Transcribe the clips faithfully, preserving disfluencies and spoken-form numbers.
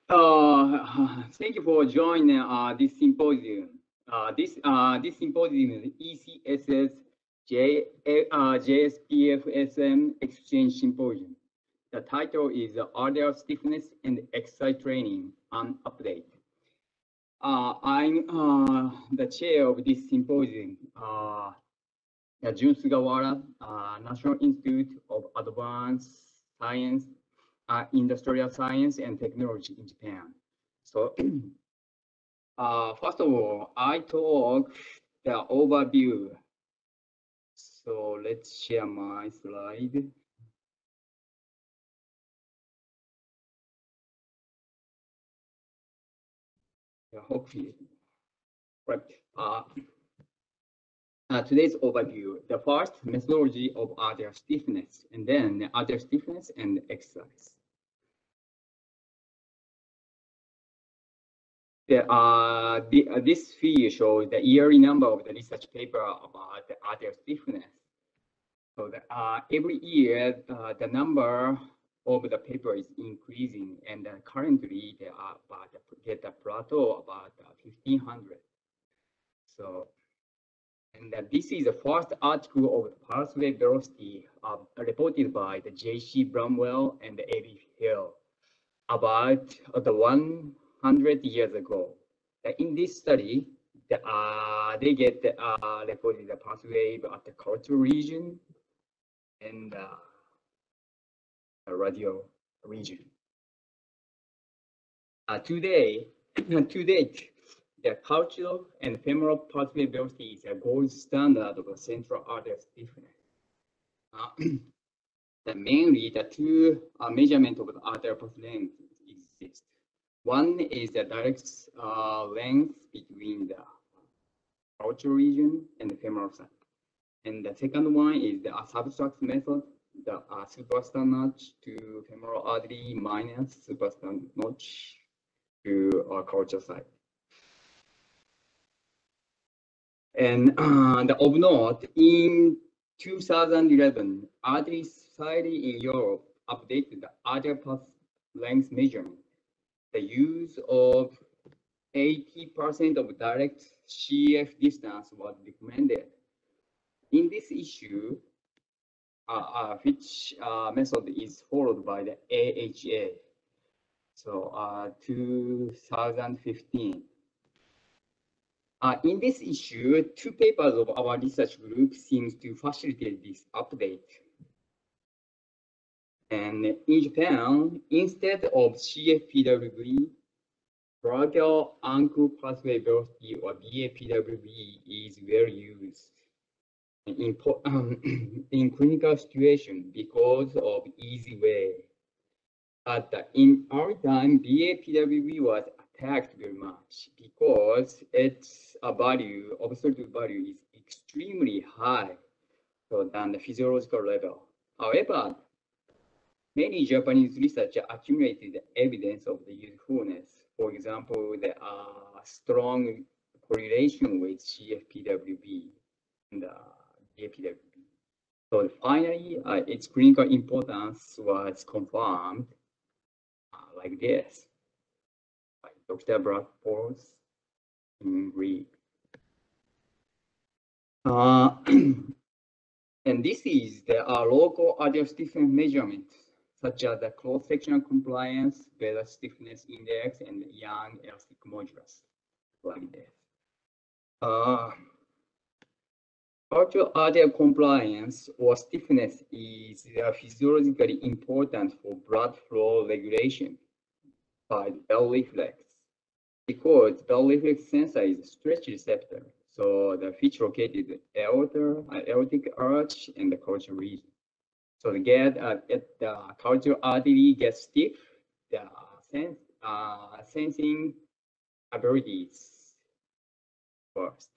Uh, thank you for joining uh, this symposium. Uh, this uh, this symposium is E C S S J, uh, J S P F S M Exchange Symposium. The title is Ardea Stiffness and Exercise Training on Update. Uh, I'm uh, the chair of this symposium, uh, Jun Sugawara, uh, National Institute of Advanced Science, uh, Industrial Science and Technology in Japan. So, uh, first of all, I talk the overview. So let's share my slide. Yeah, hopefully, right. Uh, uh, today's overview: the first methodology of other stiffness, and then other stiffness and exercise. The, uh, the, uh, this figure shows the yearly number of the research paper about the other stiffness. So the, uh, every year, uh, the number of the paper is increasing, and uh, currently there are about get a plateau about uh, fifteen hundred. So, and uh, this is the first article of the pulse wave velocity uh, reported by the J C Bramwell and Eddie Hill about uh, the one hundred years ago. Uh, in this study, the, uh, they get uh, reported the pulse wave at the cultural region and uh, the radio region. Uh, today, to date, the cultural and femoral pulse wave velocity is a gold standard of the central artery stiffness. Uh, the mainly, the two uh, measurements of the artery pulse length exist. One is the direct uh, length between the cultural region and the femoral side. And the second one is the uh, subtract method, the uh, superstar notch to femoral artery minus superstar notch to our culture side. And uh, the of note, in two thousand eleven, Artery Society in Europe updated the artery path length measurement. The use of eighty percent of direct C F distance was recommended. In this issue, uh, uh, which uh, method is followed by the A H A. So uh, two thousand fifteen. Uh, in this issue, two papers of our research group seems to facilitate this update. And in Japan, instead of C F P W V, brachial ankle pathway velocity or B A P W V is well used in, um, in clinical situation because of easy way. But in our time, B A P W V was attacked very much because its a value, absolute value is extremely high so than the physiological level. However, many Japanese researchers accumulated evidence of the usefulness. For example, there are strong correlation with C F P W V and uh, B A P W V. So finally, uh, its clinical importance was confirmed uh, like this by Doctor Blackford in Greek. Uh, and this is there are local arterial stiffness measurements such as the cross-sectional compliance, beta stiffness index, and Young elastic modulus, like this. Uh, Arterial arterial compliance or stiffness is uh, physiologically important for blood flow regulation by the bell reflex because bell reflex sensor is a stretch receptor. So the feature located aorta, uh, aortic arch, and the culture region. So to get uh, at the culture artery gets stiff, the sense uh, sensing abilities first.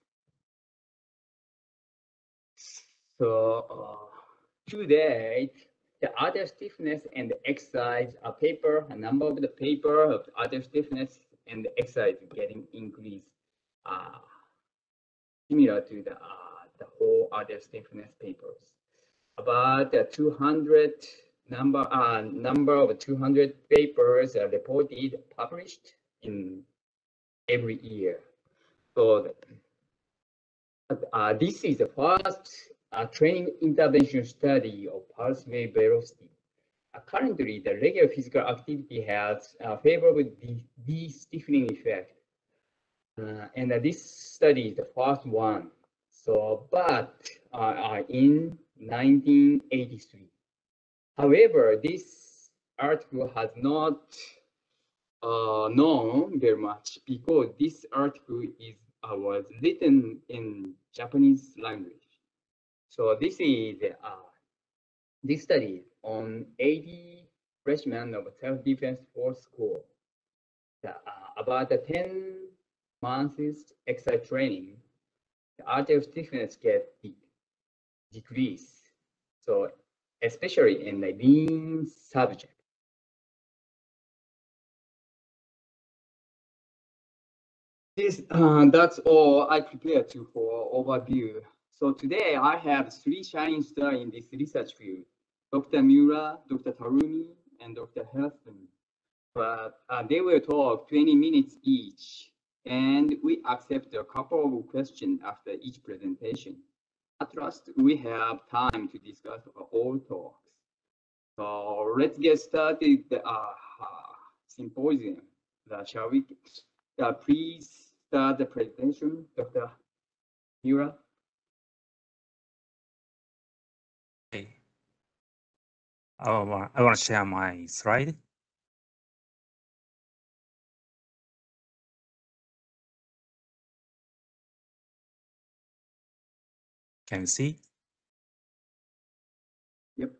So uh, to date, the other stiffness and the exercise a paper, a number of the paper of the other stiffness and the exercise getting increased, uh, similar to the uh, the whole other stiffness papers. About uh, two hundred number uh, number of two hundred papers are reported published in every year. So uh, this is the first uh, training intervention study of pulse wave velocity. Uh, currently, the regular physical activity has a favorable de-stiffening effect. Uh, and uh, this study is the first one. So, but uh, uh, in nineteen eighty-three. However, this article has not uh, known very much because this article is uh, was written in Japanese language. So this is uh, this study on eighty freshmen of self-defense force school. The, uh, about the ten months exercise training, the arterial stiffness get de decrease. So especially in the lean subject. This, uh, that's all I prepared to for overview. So today I have three shining stars in this research field, Doctor Miura, Doctor Tarumi, and Doctor Helston. But uh, they will talk twenty minutes each, and we accept a couple of questions after each presentation. At last, we have time to discuss all talks. So let's get started the uh, symposium. Uh, shall we? Uh, please start the presentation, Doctor Miura. Okay. I want, I want to share my slide. Can you see? Yep.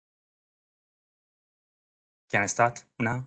Can I start now?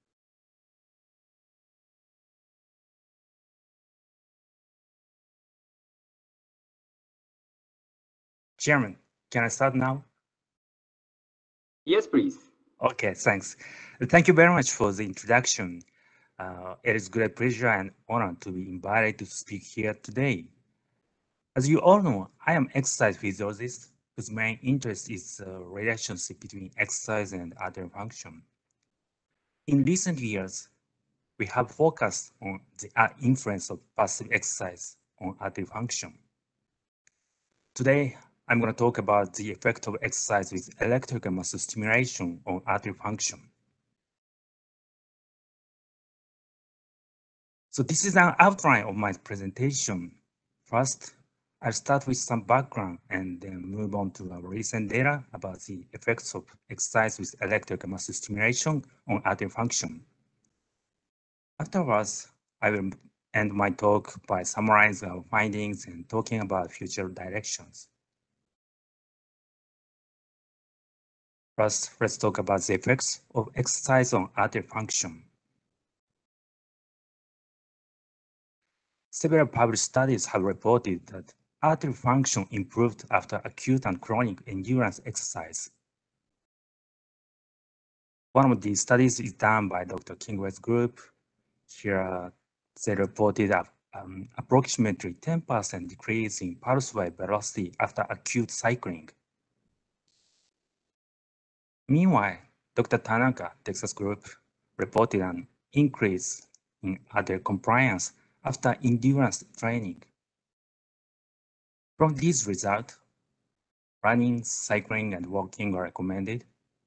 Chairman, can I start now? Yes, please. Okay, thanks. Thank you very much for the introduction. Uh, it is a great pleasure and honor to be invited to speak here today. As you all know, I am exercise physiologist whose main interest is the relationship between exercise and other function. In recent years, we have focused on the influence of passive exercise on other function. Today, I'm going to talk about the effect of exercise with electrical muscle stimulation on other function. So this is an outline of my presentation. First, I'll start with some background and then move on to our recent data about the effects of exercise with electrical muscle stimulation on other function. Afterwards, I will end my talk by summarizing our findings and talking about future directions. First, let's talk about the effects of exercise on other function. Several published studies have reported that other function improved after acute and chronic endurance exercise. One of these studies is done by Doctor Kingway's group. Here, they reported a, um, approximately ten percent decrease in pulse wave velocity after acute cycling. Meanwhile, Doctor Tanaka, Texas group, reported an increase in other compliance after endurance training. From these results, running, cycling, and walking are recommended.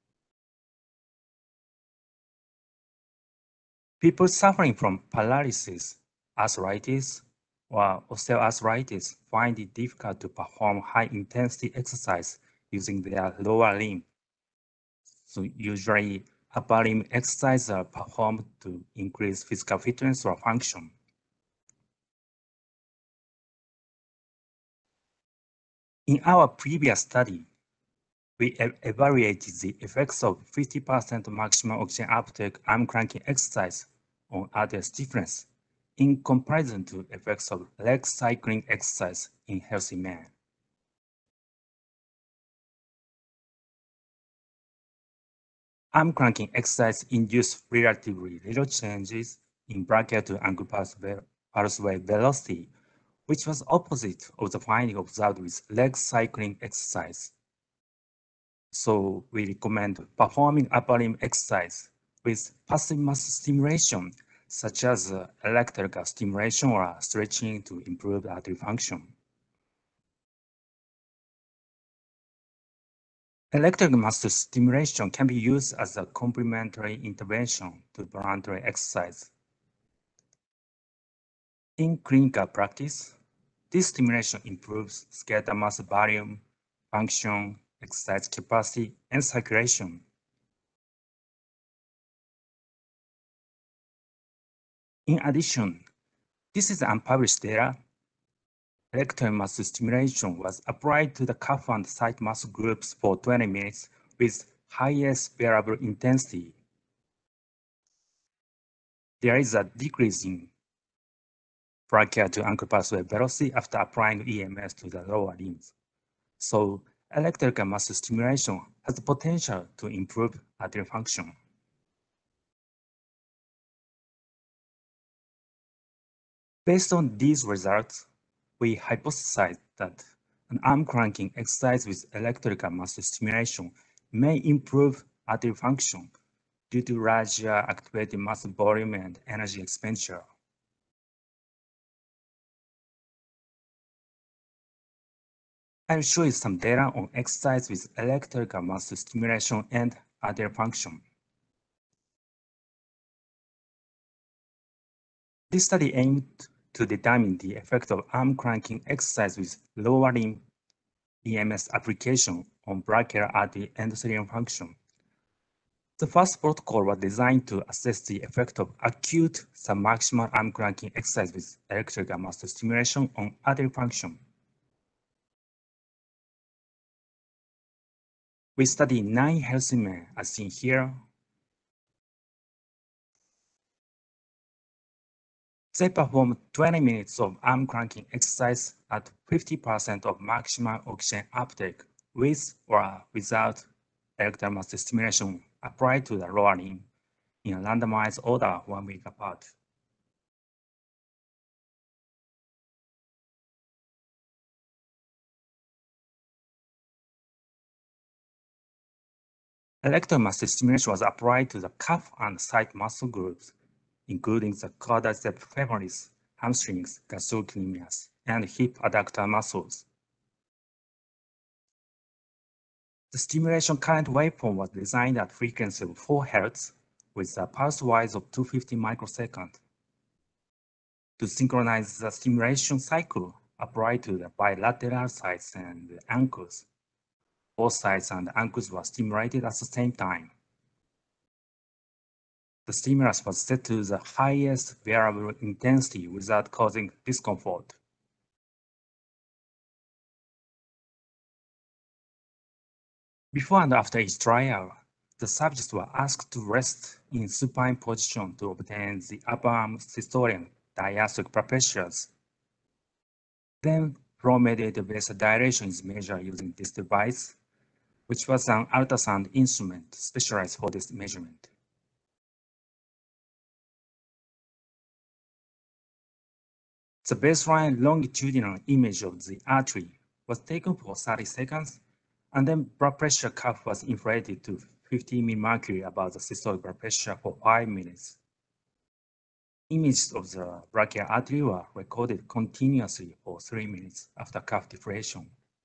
People suffering from paralysis, arthritis, or osteoarthritis find it difficult to perform high-intensity exercise using their lower limb. So usually, upper limb exercises are performed to increase physical fitness or function. In our previous study, we evaluated the effects of fifty percent maximum oxygen uptake arm cranking exercise on other stiffness in comparison to effects of leg cycling exercise in healthy men. Arm cranking exercise induced relatively little changes in brachial to ankle pulse wave velocity, which was opposite of the finding observed with leg cycling exercise. So we recommend performing upper limb exercise with passive muscle stimulation, such as uh, electrical stimulation or stretching to improve artery function. Electric muscle stimulation can be used as a complementary intervention to voluntary exercise. In clinical practice, this stimulation improves skeletal muscle volume, function, exercise capacity, and circulation. In addition, this is unpublished data. Electric muscle stimulation was applied to the calf and side muscle groups for twenty minutes with highest variable intensity. There is a decrease in brachial to ankle pathway velocity after applying E M S to the lower limbs. So electrical muscle stimulation has the potential to improve artery function. Based on these results, we hypothesized that an arm cranking exercise with electrical muscle stimulation may improve artery function due to larger activated muscle volume and energy expenditure. I'll show you some data on exercise with electrical muscle stimulation and artery function. This study aimed to determine the effect of arm cranking exercise with lower limb E M S application on brachial artery endothelium function. The first protocol was designed to assess the effect of acute submaximal arm cranking exercise with electrical muscle stimulation on artery function. We studied nine healthy men, as seen here. They performed twenty minutes of arm cranking exercise at fifty percent of maximal oxygen uptake with or without electrical muscle stimulation applied to the lower limb in a randomized order one week apart. Electrical muscle stimulation was applied to the calf and side muscle groups, including the quadriceps femoris, hamstrings, gastrocnemius, and hip adductor muscles. The stimulation current waveform was designed at frequency of four hertz with a pulse width of two hundred fifty microseconds. To synchronize the stimulation cycle applied to the bilateral sides and the ankles, both sides and ankles were stimulated at the same time. The stimulus was set to the highest variable intensity without causing discomfort. Before and after each trial, the subjects were asked to rest in supine position to obtain the upper arm systolic diastolic blood pressures. Then flow-mediated vasodilation is measured using this device, which was an ultrasound instrument specialized for this measurement. The baseline longitudinal image of the artery was taken for thirty seconds, and then blood pressure curve was inflated to fifty millimercury above the systolic blood pressure for five minutes. Images of the brachial artery were recorded continuously for three minutes after cuff deflation.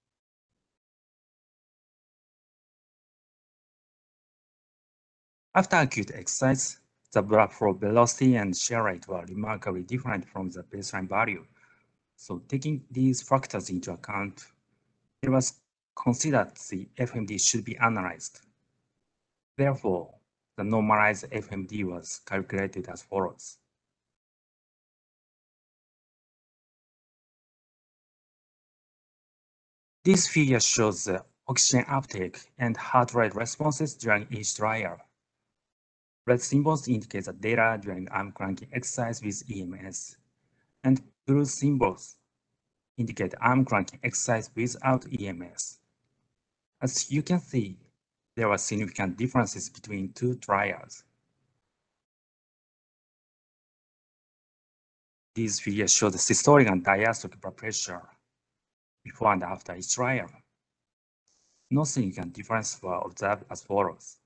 After acute exercise, the blood flow velocity and shear rate were remarkably different from the baseline value. So taking these factors into account, it was considered the F M D should be analyzed. Therefore, the normalized F M D was calculated as follows. This figure shows the oxygen uptake and heart rate responses during each trial. Red symbols indicate the data during arm cranking exercise with E M S, and blue symbols indicate arm cranking exercise without E M S. As you can see, there were significant differences between two trials. These figures show the systolic and diastolic blood pressure before and after each trial. No significant difference were observed as follows.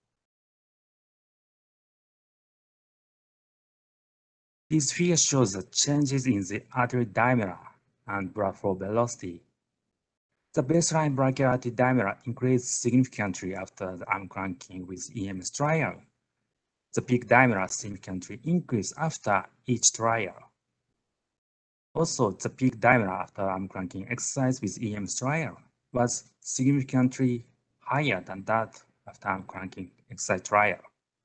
This figure shows the changes in the artery diameter and blood flow velocity. The baseline brachial artery diameter increased significantly after the arm cranking with E M S trial. The peak diameter significantly increased after each trial. Also, the peak diameter after arm cranking exercise with E M S trial was significantly higher than that after arm cranking exercise trial.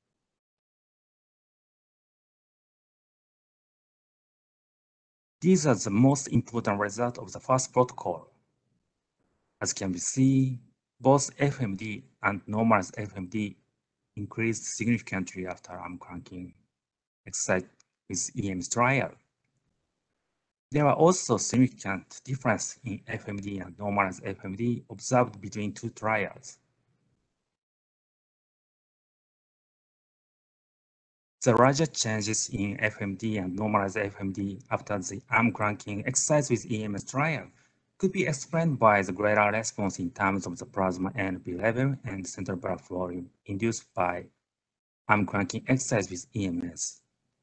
These are the most important results of the first protocol. As can be seen, both F M D and normalized F M D increased significantly after arm cranking exercise with E M S trial. There were also significant differences in F M D and normalized F M D observed between two trials. The larger changes in F M D and normalized F M D after the arm cranking exercise with E M S trial could be explained by the greater response in terms of the plasma N P level and central blood volume induced by arm cranking exercise with E M S.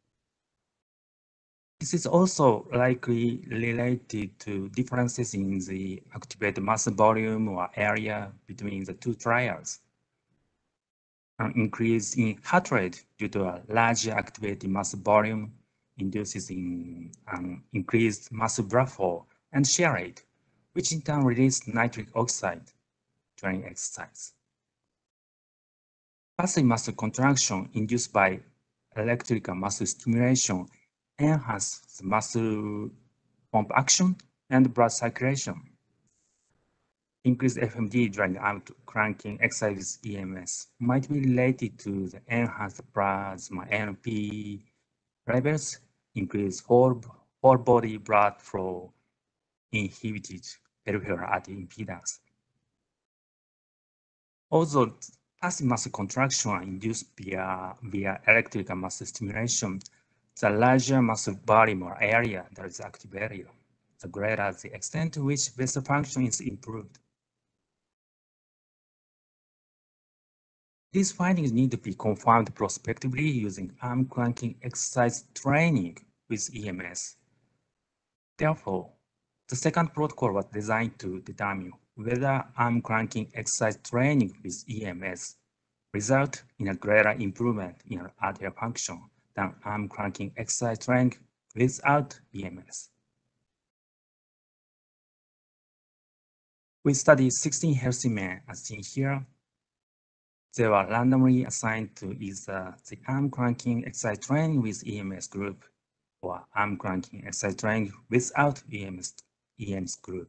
This is also likely related to differences in the activated muscle volume or area between the two trials. An increase in heart rate due to a larger activated muscle volume induces in an increased muscle blood flow and shear rate, which in turn releases nitric oxide during exercise. Passive muscle contraction induced by electrical muscle stimulation enhances the muscle pump action and blood circulation. Increased F M D during arm cranking exercise with E M S might be related to the enhanced plasma N P levels, increased whole, whole body blood flow, inhibited peripheral artery impedance. Although passive muscle contraction are induced via, via electrical muscle stimulation, the larger muscle volume or area that is activated, the greater the extent to which vessel function is improved. These findings need to be confirmed prospectively using arm cranking exercise training with E M S. Therefore, the second protocol was designed to determine whether arm cranking exercise training with E M S result in a greater improvement in arterial function than arm cranking exercise training without E M S. We studied sixteen healthy men as seen here. They were randomly assigned to either the arm cranking exercise training with E M S group or arm cranking exercise training without E M S, E M S group.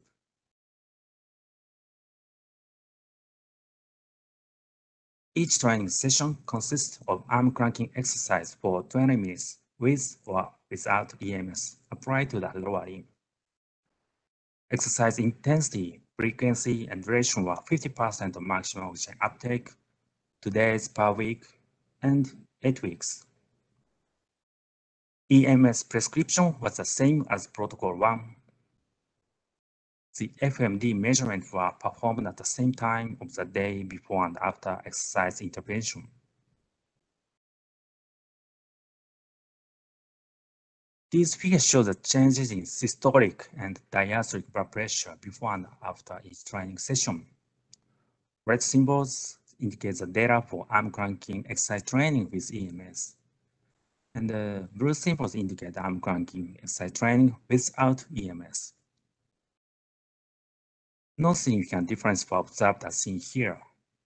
Each training session consists of arm cranking exercise for twenty minutes with or without E M S applied to the lower limb. Exercise intensity, frequency, and duration were fifty percent of maximum oxygen uptake, two days per week, and eight weeks. E M S prescription was the same as protocol one. The F M D measurements were performed at the same time of the day before and after exercise intervention. These figures show the changes in systolic and diastolic blood pressure before and after each training session. Red symbols indicate the data for arm cranking exercise training with E M S. And the blue symbols indicate arm cranking exercise training without E M S. No significant difference was observed as seen here.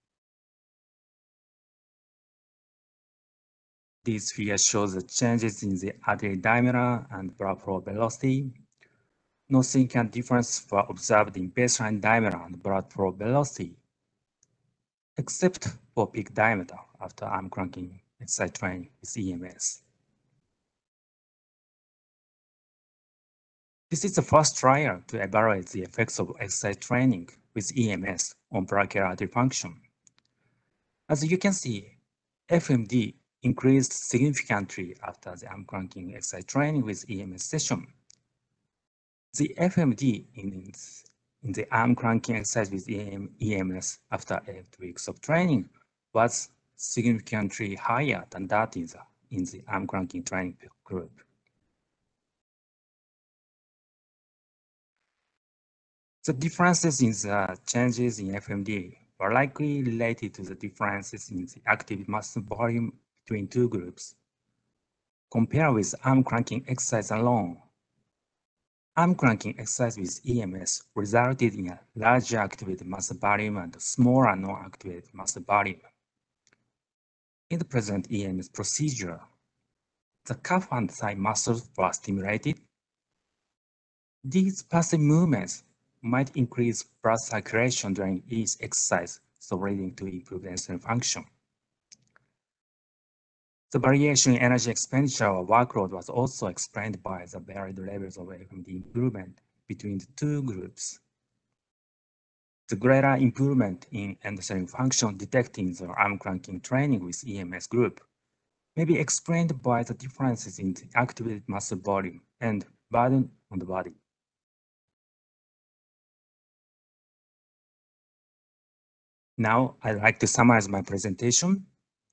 This figure shows the changes in the artery diameter and blood flow velocity. No significant difference was observed in baseline diameter and blood flow velocity, except for peak diameter after arm cranking exercise training with E M S. This is the first trial to evaluate the effects of exercise training with E M S on brachial artery function. As you can see, F M D increased significantly after the arm cranking exercise training with E M S session. The F M D in, in the arm cranking exercise with E M S after eight weeks of training was significantly higher than that in the, in the arm cranking training group. The differences in the changes in F M D were likely related to the differences in the active muscle volume between two groups. Compared with arm cranking exercise alone, arm cranking exercise with E M S resulted in a larger activated muscle volume and smaller non-activated muscle volume. In the present E M S procedure, the calf and thigh muscles were stimulated. These passive movements might increase blood circulation during each exercise, so leading to improved exercise function. The variation in energy expenditure or workload was also explained by the varied levels of F M D improvement between the two groups. The greater improvement in end-setting function detected in the arm cranking training with E M S group may be explained by the differences in the activated muscle volume and burden on the body. Now, I'd like to summarize my presentation.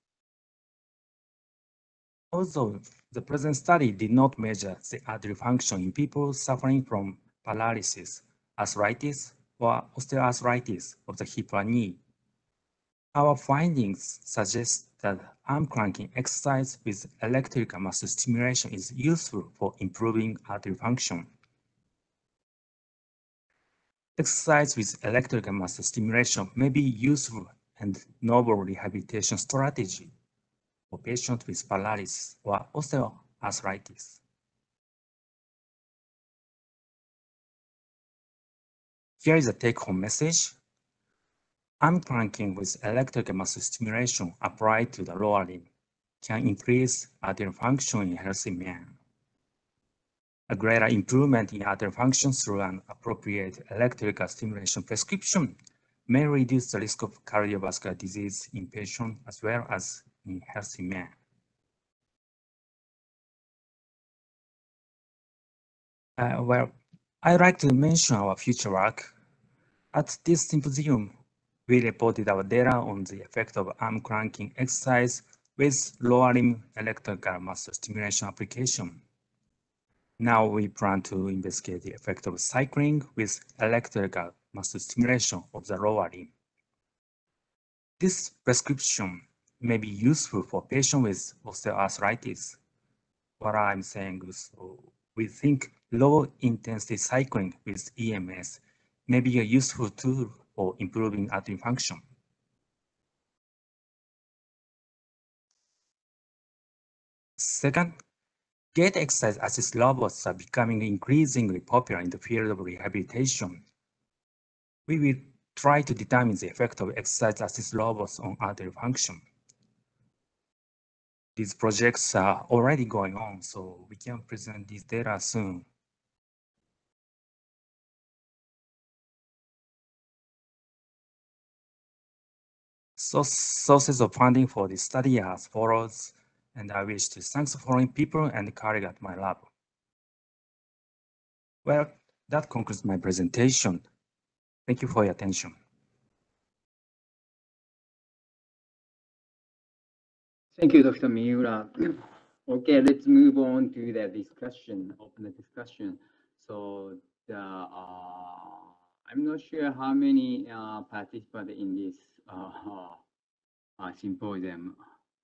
Although the present study did not measure the artery function in people suffering from paralysis, arthritis, or osteoarthritis of the hip or knee, our findings suggest that arm cranking exercise with electrical muscle stimulation is useful for improving artery function. Exercise with electrical muscle stimulation may be useful and novel rehabilitation strategy for patients with paralysis or osteoarthritis. Here is a take-home message. Arm cranking with electrical muscle stimulation applied to the lower limb can increase arterial function in healthy men. A greater improvement in arterial function through an appropriate electrical stimulation prescription may reduce the risk of cardiovascular disease in patients as well as in healthy men. Uh, well, I'd like to mention our future work. At this symposium, we reported our data on the effect of arm cranking exercise with lower limb electrical muscle stimulation application. Now we plan to investigate the effect of cycling with electrical muscle stimulation of the lower limb. This prescription may be useful for patients with osteoarthritis. What I'm saying is, we think low-intensity cycling with E M S may be a useful tool for improving artery function. Second, gait exercise assist robots are becoming increasingly popular in the field of rehabilitation. We will try to determine the effect of exercise assist robots on artery function. These projects are already going on, so we can present this data soon. So, sources of funding for this study are as follows, and I wish to thank the following people and colleagues at my lab. Well, that concludes my presentation. Thank you for your attention. Thank you, Doctor Miura. Okay, let's move on to the discussion, open the discussion. So the, uh, I'm not sure how many uh, participants in this uh, uh, symposium.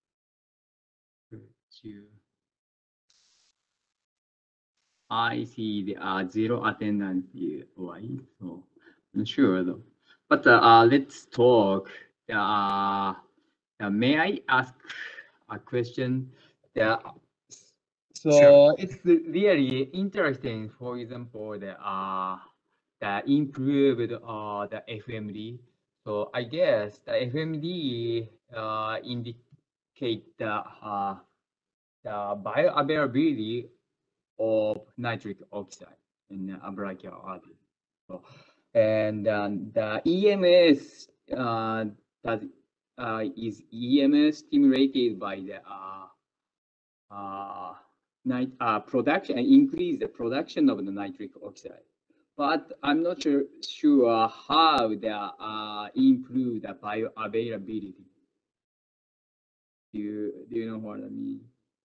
I see the uh, zero attendance here, right? So I'm not sure though. But uh, uh, let's talk. Uh, uh, may I ask a question? Yeah. So sure. It's really interesting. For example, the uh, the improved uh the F M D. So I guess the F M D uh indicate the uh the bioavailability of nitric oxide in the brachial artery. So, and um, the E M S uh, that uh, is E M S stimulated by the uh, uh, nit uh, production and increase the production of the nitric oxide. but I'm not sure, sure how they uh, improve the bioavailability. Do you, do you know what I mean?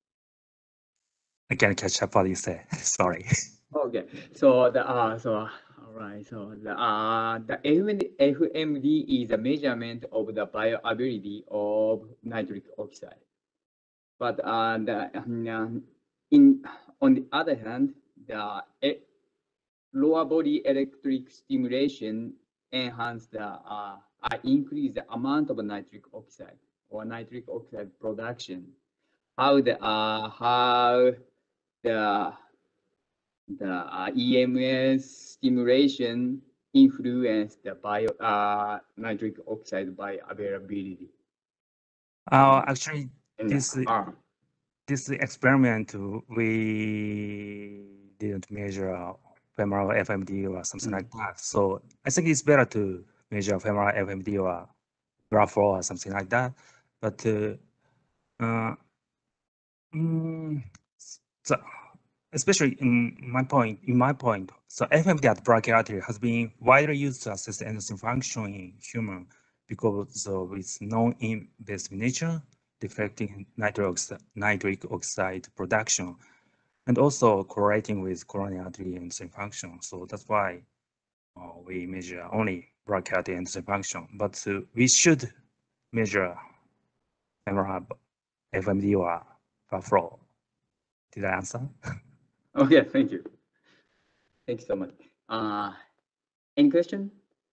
I can't catch up what you say. Sorry. Okay, so the uh, so all right, so the uh, the F M D is a measurement of the bioavailability of nitric oxide. But uh, the, um, in on the other hand, the e lower body electric stimulation enhance the uh, uh, increase the amount of nitric oxide or nitric oxide production. How the uh, how the the uh, E M S stimulation influence the bio uh, nitric oxide bioavailability. Uh, actually, And, this uh, this experiment we didn't measure uh, femoral F M D or something Mm. like that. So I think it's better to measure femoral F M D or graph flow or something like that. But uh, uh, mm, so especially in my point, in my point, so F M D at brachial artery has been widely used to assess endocrine function in human because of its non-invasive nature, deflecting nitric oxide, nitric oxide production, and also correlating with coronary artery endocrine function. So that's why uh, we measure only brachial artery endocrine function, but uh, we should measure femoral F M D or graph flow. Did I answer? Okay, thank you. Thank you so much. Uh, any question?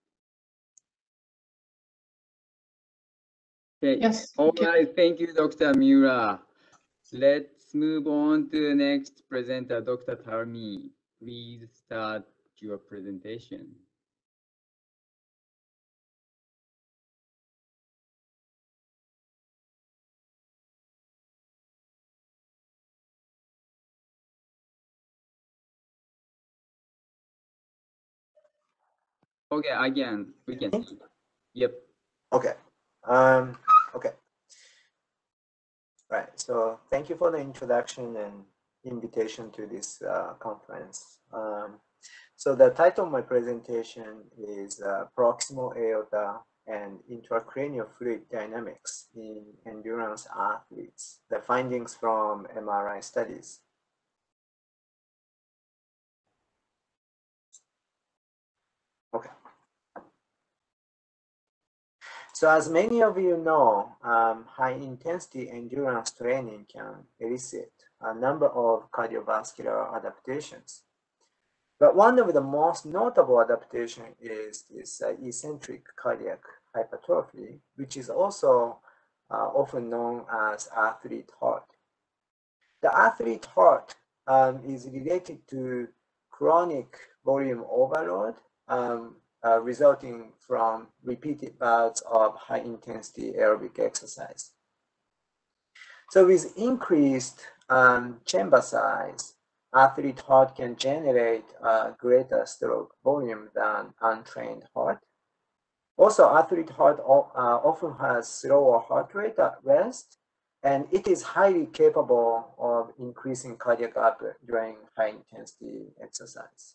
Okay. Yes. All Okay. right. Thank you, Doctor Miura. Let's move on to the next presenter, Doctor Tarmi. Please start your presentation. Okay, again, we can see. Yep. Okay. Um, okay. Right. So thank you for the introduction and invitation to this uh, conference. Um, so the title of my presentation is uh, Proximal Aorta and Intracranial Fluid Dynamics in Endurance Athletes, the findings from M R I studies. Okay. So as many of you know, um, high-intensity endurance training can elicit a number of cardiovascular adaptations. But one of the most notable adaptations is this uh, eccentric cardiac hypertrophy, which is also uh, often known as athlete heart. The athlete heart um, is related to chronic volume overload, um, Uh, resulting from repeated bouts of high-intensity aerobic exercise. So with increased um, chamber size, athlete heart can generate a greater stroke volume than untrained heart. Also, athlete heart uh, often has slower heart rate at rest, and it is highly capable of increasing cardiac output during high-intensity exercise.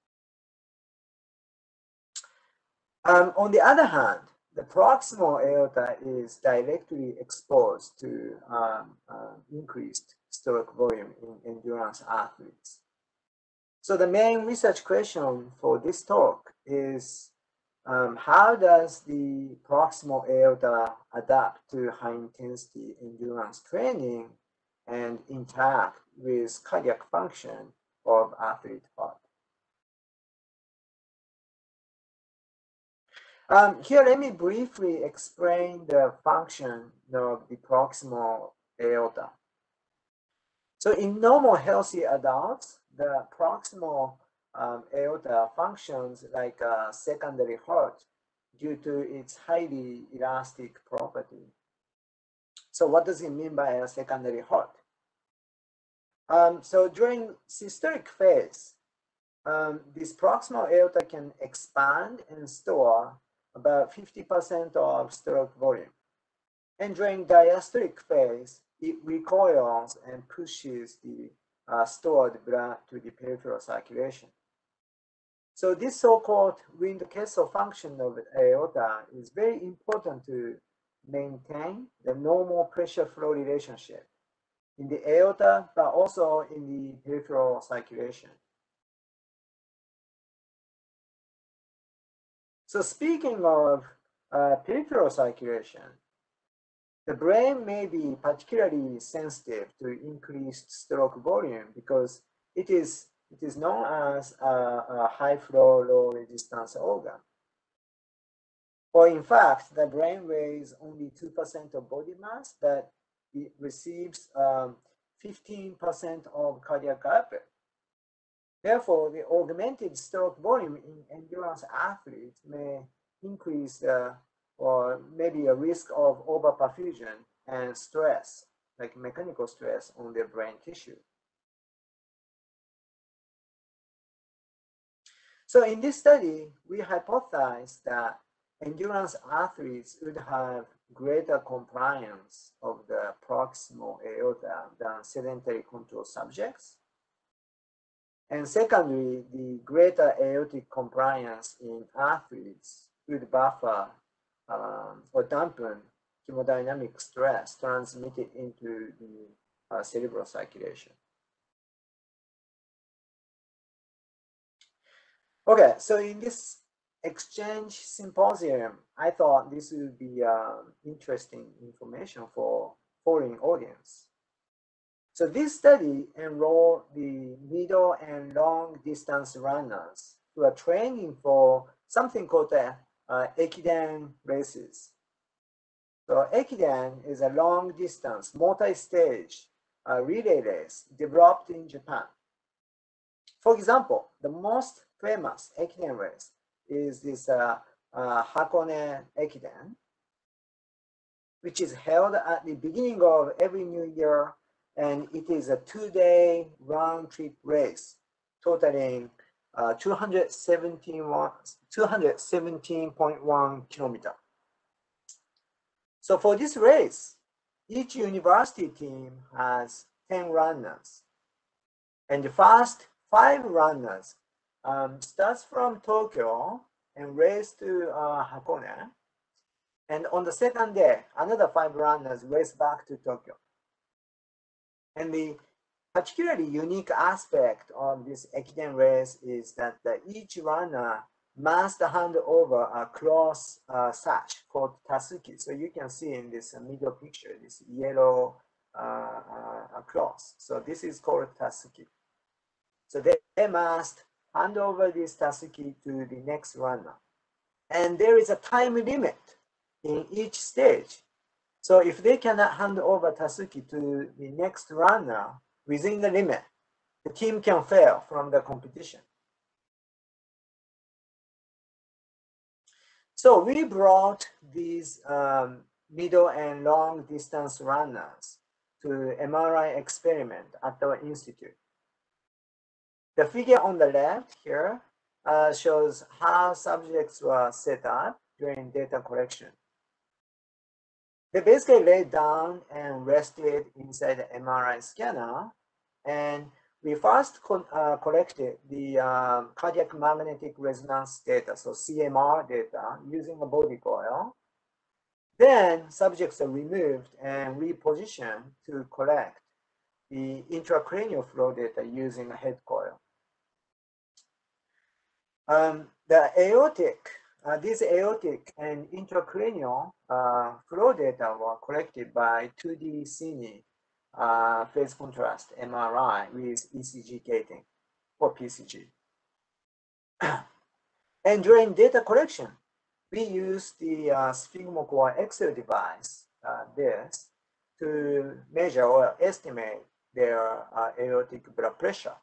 Um, on the other hand, the proximal aorta is directly exposed to um, uh, increased stroke volume in endurance athletes. So the main research question for this talk is um, how does the proximal aorta adapt to high-intensity endurance training and interact with cardiac function of athlete heart? Um, here, let me briefly explain the function of the proximal aorta. So in normal healthy adults, the proximal um, aorta functions like a secondary heart due to its highly elastic property. So what does it mean by a secondary heart? Um, so during systolic phase, um, this proximal aorta can expand and store about fifty percent of stroke volume. And during diastolic phase, it recoils and pushes the uh, stored blood to the peripheral circulation. So this so-called Wind-Kessel function of the aorta is very important to maintain the normal pressure flow relationship in the aorta, but also in the peripheral circulation. So speaking of uh, peripheral circulation, the brain may be particularly sensitive to increased stroke volume because it is, it is known as a, a high flow, low resistance organ. Or in fact, the brain weighs only two percent of body mass, but it receives um, fifteen percent of cardiac output. Therefore, the augmented stroke volume in endurance athletes may increase uh, or maybe a risk of overperfusion and stress, like mechanical stress on their brain tissue. So in this study, we hypothesized that endurance athletes would have greater compliance of the proximal aorta than sedentary control subjects. And secondly, the greater aortic compliance in athletes would buffer um, or dampen hemodynamic stress transmitted into the uh, cerebral circulation. Okay, so in this exchange symposium, I thought this would be uh, interesting information for foreign audience. So this study enrolled the middle and long distance runners who are training for something called the uh, Ekiden races. So Ekiden is a long distance, multi-stage uh, relay race developed in Japan. For example, the most famous Ekiden race is this uh, uh, Hakone Ekiden, which is held at the beginning of every new year, and it is a two-day round-trip race totaling uh, two hundred seventeen point one kilometers. So for this race, each university team has ten runners, and the first five runners um, starts from Tokyo and race to uh, Hakone. And on the second day, another five runners race back to Tokyo. And the particularly unique aspect of this Ekiden race is that the, each runner must hand over a cross uh, sash called Tasuki. So you can see in this middle picture, this yellow uh, uh, cross. So this is called Tasuki. So they, they must hand over this Tasuki to the next runner. And there is a time limit in each stage. So if they cannot hand over Tasuki to the next runner within the limit, the team can fail from the competition. So we brought these um, middle and long distance runners to M R I experiment at our institute. The figure on the left here uh, shows how subjects were set up during data collection. They basically laid down and rested inside the M R I scanner, and we first co uh, collected the uh, cardiac magnetic resonance data, so C M R data, using a body coil. Then subjects are removed and repositioned to collect the intracranial flow data using a head coil. Um, the aortic, uh, these aortic and intracranial uh, flow data were collected by two D cine uh, phase contrast M R I with E C G gating or P C G. And during data collection, we used the uh, sphygmocore X L device, uh, this, to measure or estimate their uh, aortic blood pressure.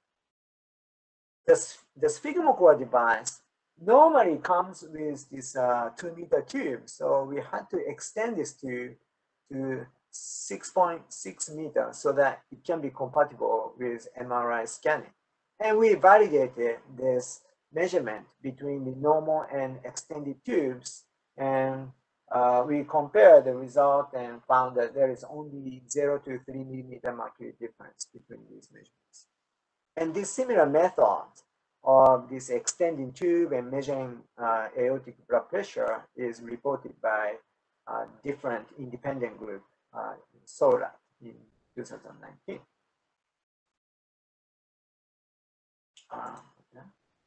The, the sphygmocore device normally comes with this uh, two meter tube, so we had to extend this tube to six point six meters so that it can be compatible with M R I scanning. And we validated this measurement between the normal and extended tubes, and uh, we compared the result and found that there is only zero to three millimeter mercury difference between these measurements. And this similar method of this extending tube and measuring uh, aortic blood pressure is reported by uh, different independent group uh, in SOLAT in two thousand nineteen. Uh, okay.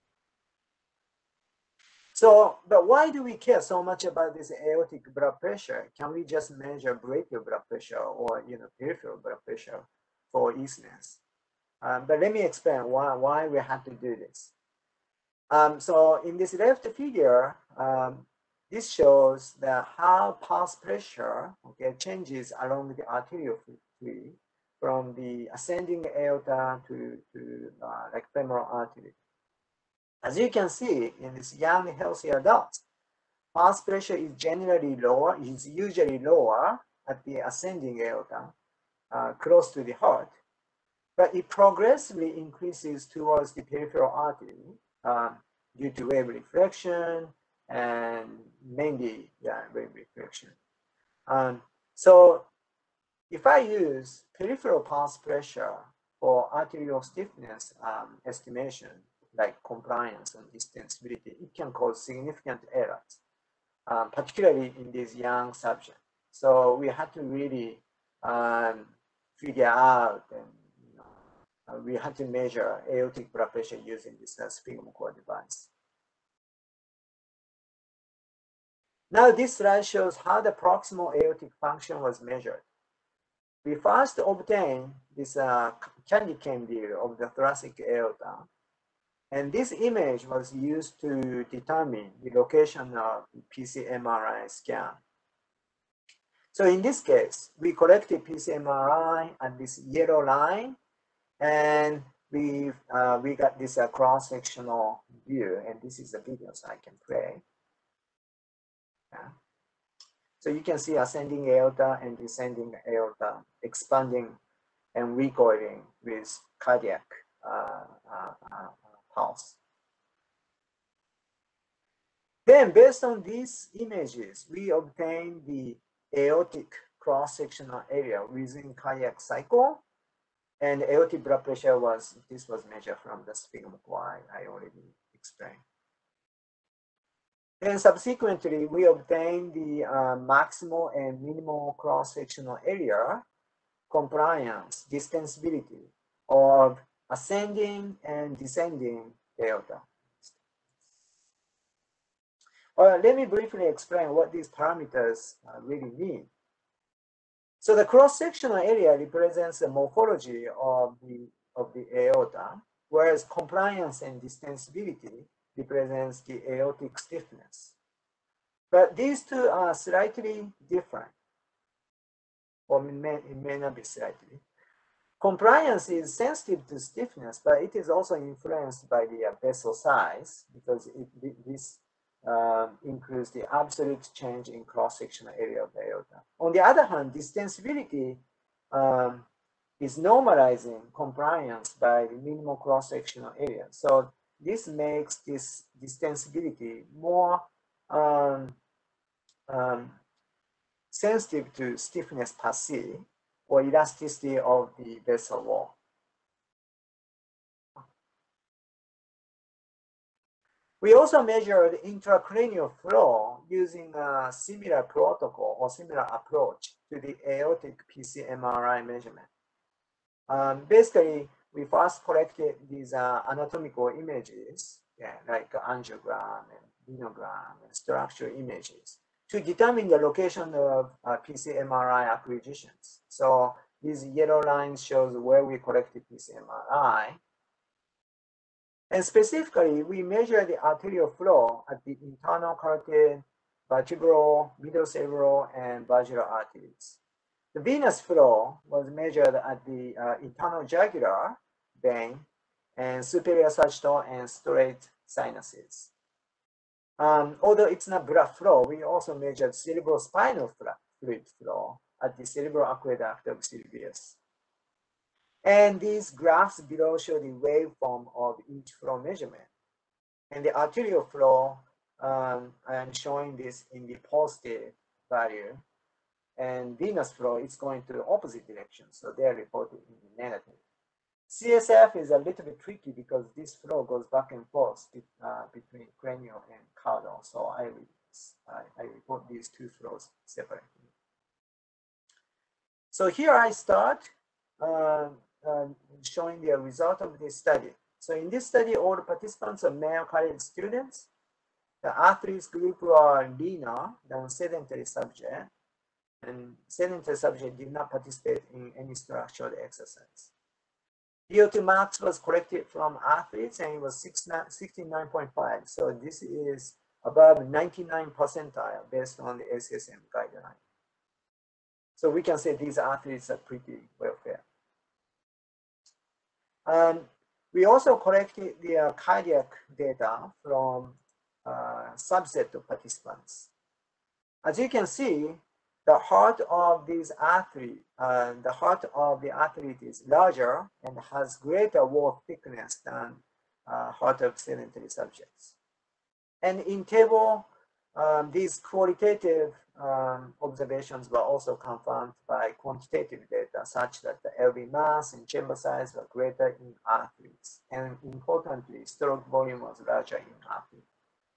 So, but why do we care so much about this aortic blood pressure? Can we just measure brachial blood pressure or you know peripheral blood pressure for easiness? Um, but let me explain why why we have to do this. Um, so in this left figure, um, this shows that how pulse pressure okay changes along the arterial tree from the ascending aorta to to uh, like femoral artery. As you can see in this young healthy adults, pulse pressure is generally lower, is usually lower at the ascending aorta, uh, close to the heart, but it progressively increases towards the peripheral artery um, due to wave reflection and mainly yeah, wave reflection. Um, so if I use peripheral pulse pressure for arterial stiffness um, estimation, like compliance and distensibility, it can cause significant errors, um, particularly in these young subjects. So we had to really um, figure out, and you know, uh, we had to measure aortic blood pressure using this uh, sphygmocore device. Now this slide shows how the proximal aortic function was measured. We first obtained this uh, candy cane view of the thoracic aorta. And this image was used to determine the location of the P C M R I scan. So in this case, we collected P C M R I at this yellow line, and we uh, we got this uh, cross-sectional view, and this is a video so I can play. Yeah. So you can see ascending aorta and descending aorta expanding and recoiling with cardiac uh, uh, uh, pulse. Then, based on these images, we obtained the aortic cross-sectional area within cardiac cycle, and aortic blood pressure was, this was measured from the sphygmocore I already explained. Then subsequently, we obtained the uh, maximal and minimal cross-sectional area, compliance, distensibility of ascending and descending aorta. Well, let me briefly explain what these parameters uh, really mean. So the cross-sectional area represents the morphology of the, of the aorta, whereas compliance and distensibility represents the aortic stiffness. But these two are slightly different, or it may, it may not be slightly. Compliance is sensitive to stiffness, but it is also influenced by the uh, vessel size, because it, this um, includes the absolute change in cross-sectional area of the aorta. On the other hand, distensibility um, is normalizing compliance by the minimal cross-sectional area. So this makes this distensibility more um, um, sensitive to stiffness per se, or elasticity of the vessel wall. We also measured intracranial flow using a similar protocol or similar approach to the aortic P C M R I measurement. Um, basically, we first collected these uh, anatomical images, yeah, like angiogram and venogram and structural images, to determine the location of uh, P C M R I acquisitions. So these yellow lines shows where we collected P C M R I. And specifically, we measure the arterial flow at the internal carotid, vertebral, middle cerebral, and vaginal arteries. The venous flow was measured at the uh, internal jugular vein and superior sagittal and straight sinuses. Um, although it's not blood flow, we also measured cerebrospinal fluid flow at the cerebral aqueduct of Sylvius. And these graphs below show the waveform of each flow measurement. And the arterial flow, um, I'm showing this in the positive value. And venous flow is going to the opposite direction, so they're reported in the negative. C S F is a little bit tricky because this flow goes back and forth uh, between cranial and caudal. So I, I, I report these two flows separately. So here I start uh, uh, showing the result of this study. So in this study, all the participants are male college students. The athletes group were leaner than sedentary subject, and sedentary subject did not participate in any structured exercise. V O two max was collected from athletes and it was sixty-nine point five. So this is above ninety-nine percentile based on the A C S M guideline. So we can say these athletes are pretty well fed. Um, we also collected the uh, cardiac data from a uh, subset of participants. As you can see, the heart of these athletes, uh, the heart of the athlete is larger and has greater wall thickness than uh, heart of sedentary subjects. And in table, um, these qualitative um, observations were also confirmed by quantitative data, such that the L V mass and chamber size were greater in athletes. And importantly, stroke volume was larger in athletes.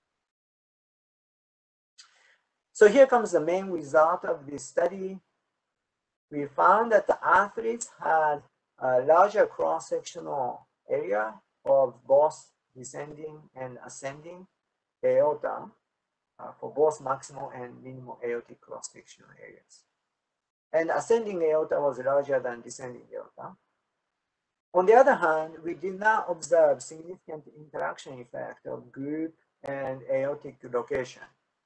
So here comes the main result of this study. We found that the athletes had a larger cross-sectional area of both descending and ascending aorta uh, for both maximal and minimal aortic cross-sectional areas. And ascending aorta was larger than descending aorta. On the other hand, we did not observe significant interaction effect of group and aortic location.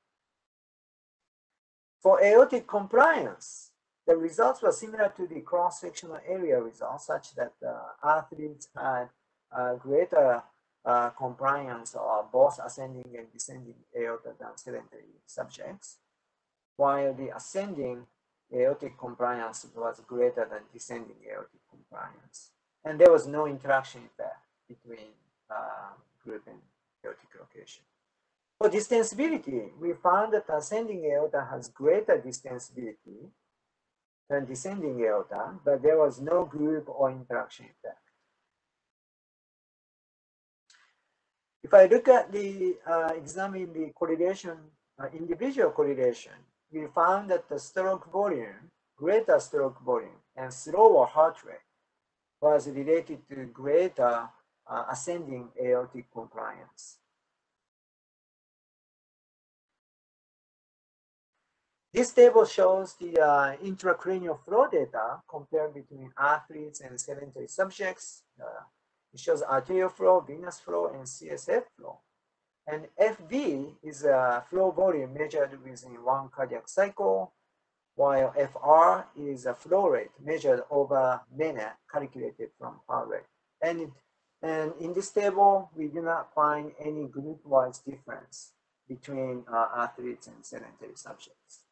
For aortic compliance, the results were similar to the cross-sectional area results, such that the athletes had uh, greater uh, compliance of both ascending and descending aorta than sedentary subjects, while the ascending aortic compliance was greater than descending aortic compliance. And there was no interaction effect between uh, group and aortic location. For distensibility, we found that ascending aorta has greater distensibility than descending aorta, but there was no group or interaction effect. If I look at the, uh, examine the correlation, uh, individual correlation, we found that the stroke volume, greater stroke volume, and slower heart rate was related to greater uh, ascending aortic compliance. This table shows the uh, intracranial flow data compared between athletes and sedentary subjects. Uh, it shows arterial flow, venous flow, and C S F flow. And F V is a flow volume measured within one cardiac cycle, while F R is a flow rate measured over minute calculated from heart rate. And, it, and in this table, we do not find any group-wise difference between uh, athletes and sedentary subjects.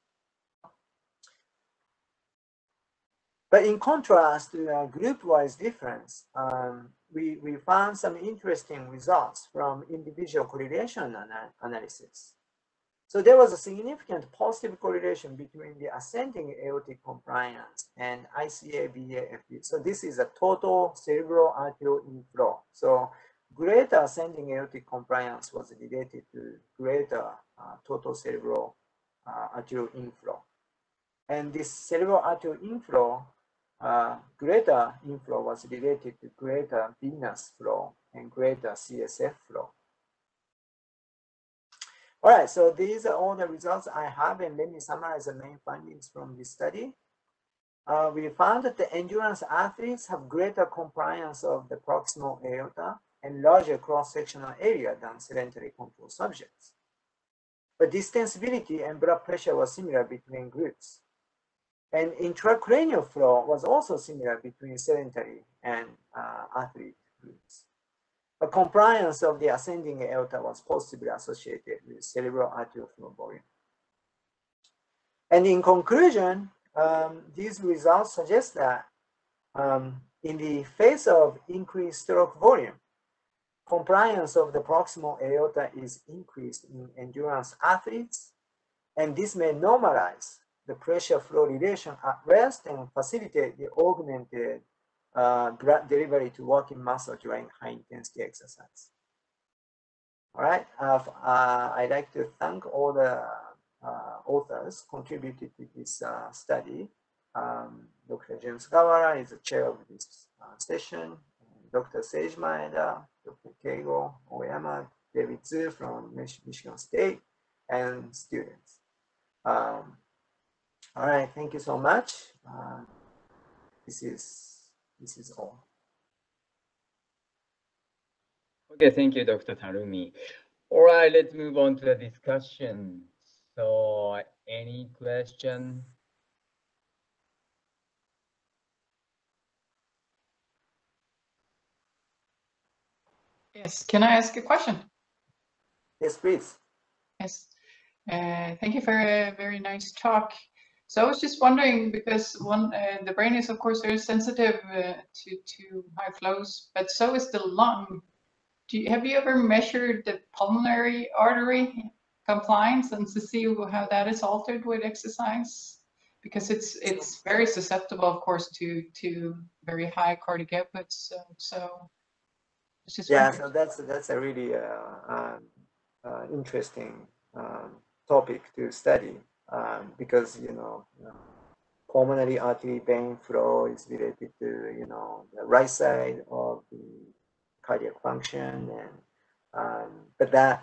But in contrast to a group-wise difference, um, we, we found some interesting results from individual correlation ana analysis. So there was a significant positive correlation between the ascending aortic compliance and I C A, V A, F V. So this is a total cerebral arterial inflow. So greater ascending aortic compliance was related to greater uh, total cerebral uh, arterial inflow. And this cerebral arterial inflow, uh, greater inflow was related to greater venous flow and greater C S F flow. All right, so these are all the results I have, and let me summarize the main findings from this study. Uh, we found that the endurance athletes have greater compliance of the proximal aorta and larger cross-sectional area than sedentary control subjects. But distensibility and blood pressure was similar between groups. And intracranial flow was also similar between sedentary and uh, athlete groups. A compliance of the ascending aorta was possibly associated with cerebral arterial flow volume. And in conclusion, um, these results suggest that um, in the face of increased stroke volume, compliance of the proximal aorta is increased in endurance athletes, and this may normalize the pressure flow relation at rest and facilitate the augmented uh, blood delivery to working muscle during high intensity exercise. All right, uh, uh, I'd like to thank all the uh, authors contributed to this uh, study. Um, Doctor James Gawara is the chair of this uh, session. Doctor Seiji Maeda, Doctor Keigo Oyama, David Zhu from Mich Michigan State, and students. Um, all right, thank you so much. Uh, this is this is all. Okay, thank you, Doctor Tarumi. All right, let's move on to the discussion. So, any question? Yes, can I ask a question? Yes, please. Yes, uh, thank you for a very nice talk. So I was just wondering, because one, uh, the brain is of course very sensitive uh, to, to high flows, but so is the lung. Do you, have you ever measured the pulmonary artery compliance and to see how that is altered with exercise? Because it's it's very susceptible, of course, to to very high cardiac outputs. So, so it's just Yeah, wondering. so that's that's a really uh, um, uh, interesting um, topic to study um, because you know, you know pulmonary artery vein flow is related to you know the right side of the cardiac function, and um, but that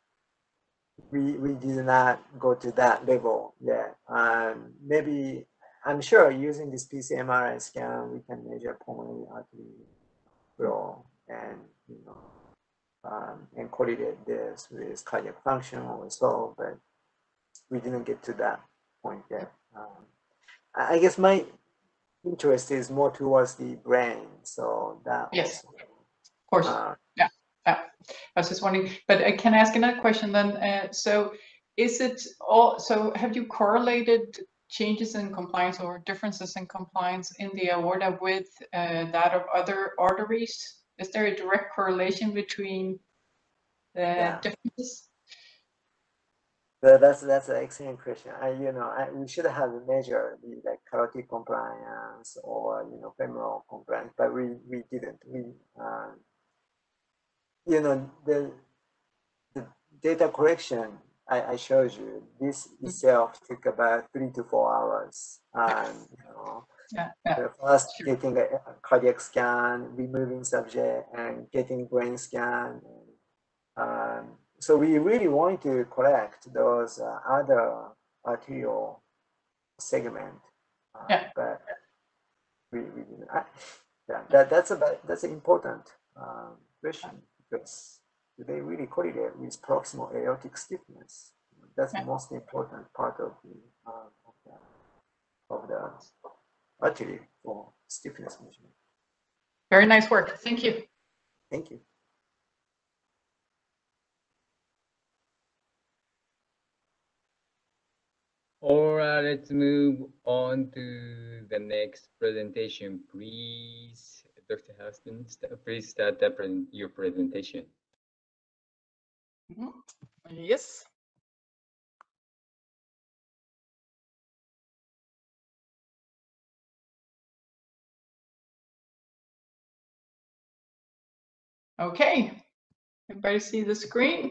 we we did not go to that level yet. Um, maybe I'm sure using this P C M R I scan we can measure pulmonary artery flow and you know um, and correlate this with cardiac function or so, but we didn't get to that point yet. Um, I guess my interest is more towards the brain, so that Yes, also. of course. Uh, Yeah, yeah. I was just wondering, but I can ask another question then. Uh, so, is it all? So, have you correlated changes in compliance or differences in compliance in the aorta with uh, that of other arteries? Is there a direct correlation between the yeah. differences? So that's that's an excellent question. I you know I, we should have measured the like carotid compliance or you know femoral compliance, but we we didn't. We um, you know the the data collection I, I showed you. This itself took about three to four hours. And you know, Yeah, yeah. first Sure. getting a cardiac scan, removing subject, and getting brain scan. Um, so we really want to collect those uh, other arterial segment, uh, Yeah. but we, we uh, yeah, that that's about that's an important um, question because do they really correlate with proximal aortic stiffness? That's Yeah. the most important part of the uh, of the, of the artery for stiffness measurement. Very nice work. Thank you. Thank you. All right, let's move on to the next presentation, please. Doctor Houston, please start the pre your presentation. Mm-hmm. Yes. Okay. Everybody see the screen?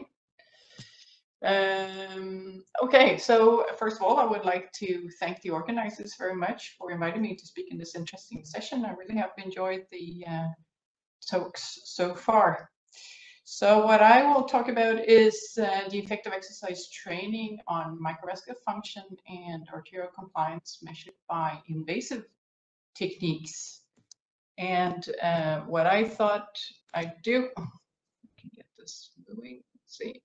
Um, okay, so first of all, I would like to thank the organizers very much for inviting me to speak in this interesting session. I really have enjoyed the uh, talks so far. So what I will talk about is uh, the effect of exercise training on microvascular function and arterial compliance measured by invasive techniques. And uh, what I thought I'd do, I can get this moving, let's see.